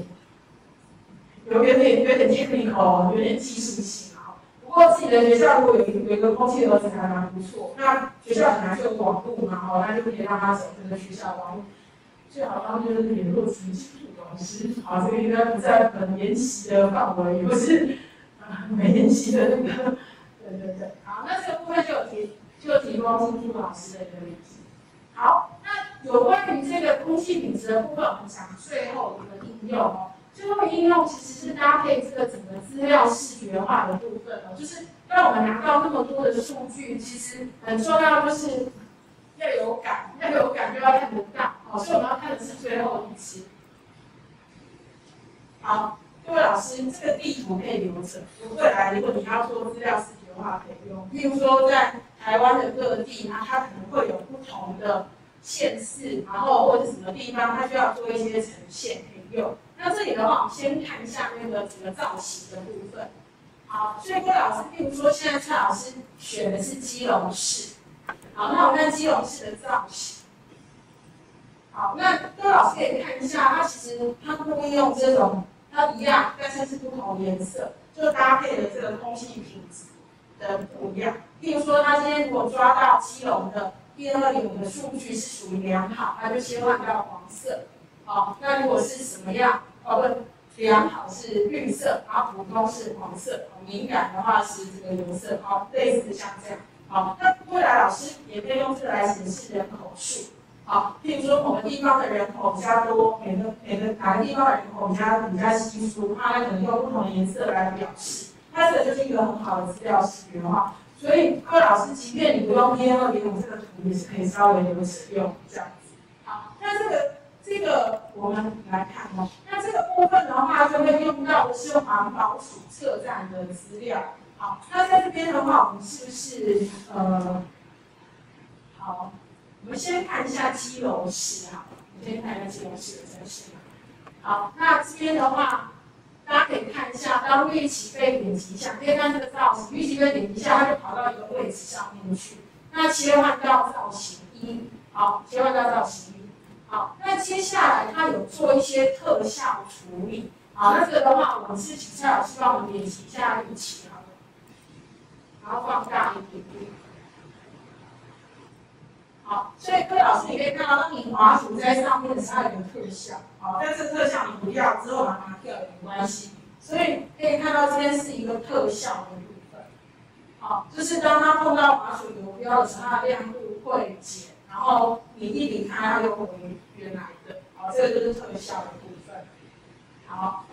technical， 有点技术性啊。不过自己的学校如果有一个空气盒子还蛮不错，那学校本来就有网路嘛，哦，那就可以让他走这个学校网路。最好当就是联络清楚老师，好，这个应该不在本研习的范围，也不是每研习的那个，对，好，那这个部分就提供金柱老师的一个例子。好，那有关于这个空气品质的部分，我们讲最后一个应用哦。最后应用其实是搭配这个整个资料视觉化的部分哦，就是让我们拿到那么多的数据，其实很重要，就是要有感就要看得到哦。所以我们要看的是最后一支。好，各位老师，这个地图可以留着，未来如果你要做资料视觉化可以用，例如说在台湾的各地，它可能会有不同的县市，然后或者什么地方，它需要做一些呈现可以用。那这里的话，我们先看一下那个整个造型的部分。好，所以各位老师，譬如说现在蔡老师选的是基隆市，好，那我们看基隆市的造型。好，那各位老师可以看一下，它其实它故意用这种，它一样，但是是不同颜色，就搭配了这个空气品质的不一样。譬如说，他今天如果抓到基隆的PM2.5的数据是属于良好，他就切换到黄色。好，那如果是什么样？良好是绿色，然后普通是黄色，敏感的话是这个颜色。好，类似像这样。好，那未来老师也可以用这个来显示人口数。好，譬如说某个地方的人口比较多，哪个哪个地方的人口比较稀疏，它可能用不同的颜色来表示。它这个就是一个很好的资料视觉化。所以各位老师，即便你不用PM2.5这个图，也是可以稍微留着用这样子。好，那这个我们来看哦。那这个部分的话，就会用到的是环保署测站的资料。好，那在这边的话，我们是不是好，我们先看一下基隆市哈，我们先看一下基隆市的城市。好，那这边的话，大家可以看一下，当预期被点击一下，可以看这个造型，预期被点击一下，它就跑到一个位置上面去。那切换到造型1，好，切换到造型1。好，那接下来它有做一些特效处理。好，那这个的话，我们是请蔡老师帮我们点击一下预期好了，然后放大一点点。好，所以各位老师，你可以看到，当你滑鼠在上面的时候，它有个特效。好，但是特效你不要之后把它拿掉也没关系。所以可以看到这边是一个特效的部分。好，就是当它碰到滑鼠游标的时候，它的亮度会减，然后你一离开，它又回原来的。好，这个就是特效的部分。好。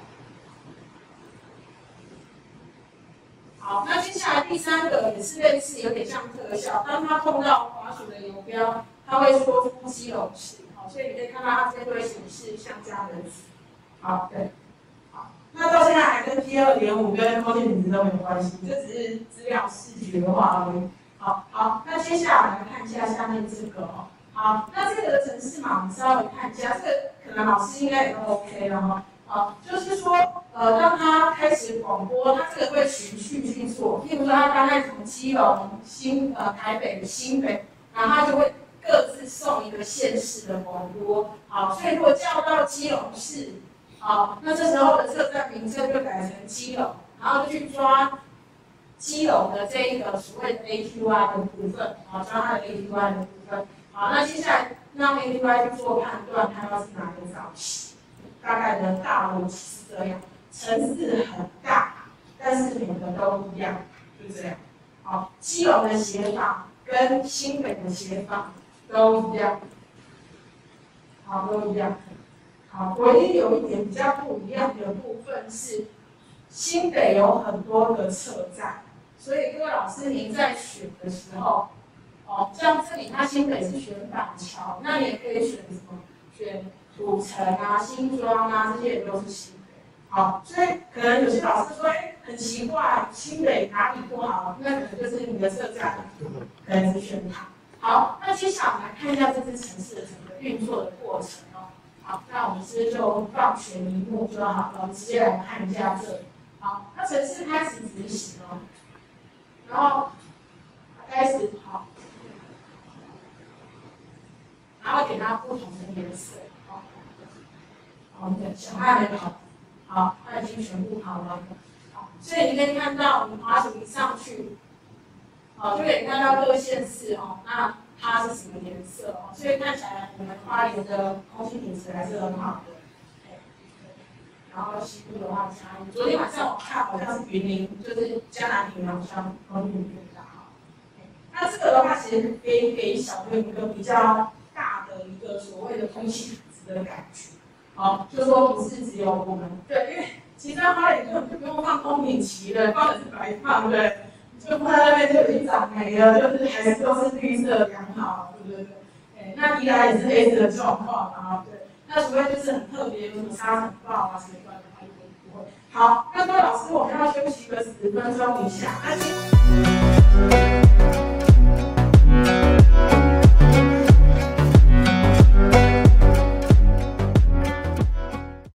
好，那接下来第3个也是类似，有点像特效。当它碰到滑鼠的游标， 它会说出基隆市，好，所以你可以看到它这边会显示像这样的字，好，对，好，那到现在还跟 PM2.5跟空气品质都没有关系，这只是资料视觉化而已。好，那接下来来看一下下面这个哦。好，那这个的程式码我们稍微看一下，这个可能老师应该也都 OK 了哈。就是说，当他开始广播，他这个会循序去做。譬如说，他刚才从基隆、台北、新北，然后他就会各自送一个县市的广播。好，所以如果叫到基隆市，好，那这时候的车站名称就改成基隆，然后就去抓基隆的这一个所谓的 AQI 的部分，好，抓它的 AQI 的部分。好，那接下来让 AQI 去做判断，它要是哪个早期。大概的大逻辑是这样，城市很大，但是每个都一样，就这样。好，基隆的写法跟新北的写法都一样，好，都一样。好，唯一有一点比较不一样的部分是，新北有很多个车站，所以各位老师您在选的时候，像这里它新北是选板桥，那你也可以选什么？选土城啊、新庄啊，这些也都是新北。好，所以可能有些老师说，很奇怪，新北哪里不好？那可能就是你的车站可能只选它。好，那接下来我们来看一下这支程式的整个运作的过程哦。好，那我们是不是就放全荧幕就好了？我们直接来看一下这里。好，那程式开始执行哦，然后开始好，然后给它不同的颜色。好，小孩没跑，好，它已经全部跑完了。好，所以你可以看到，我们滑鼠一上去，好，就可以看到各县市哦，那它是什么颜色哦？所以看起来我们花莲的空气品质还是很好的。然后西部的话差异，昨天晚上我看好像是云林，就是嘉南平好像空气品质比较好。那这个的话，其实可以给小朋友一个比较大的一个所谓的空气品质的感觉。好，就说不是只有我们，对，因为其实花莲根本就不用放空品旗了，放的是白放，对，就放在那边就已经长没了，就是还是都是绿色良好，对不对？那宜兰也是类似的状况啊，对，那除非就是很特别，有什么沙尘暴啊什么的话，就不会。好，那各位老师，我们要休息个10分钟一下，那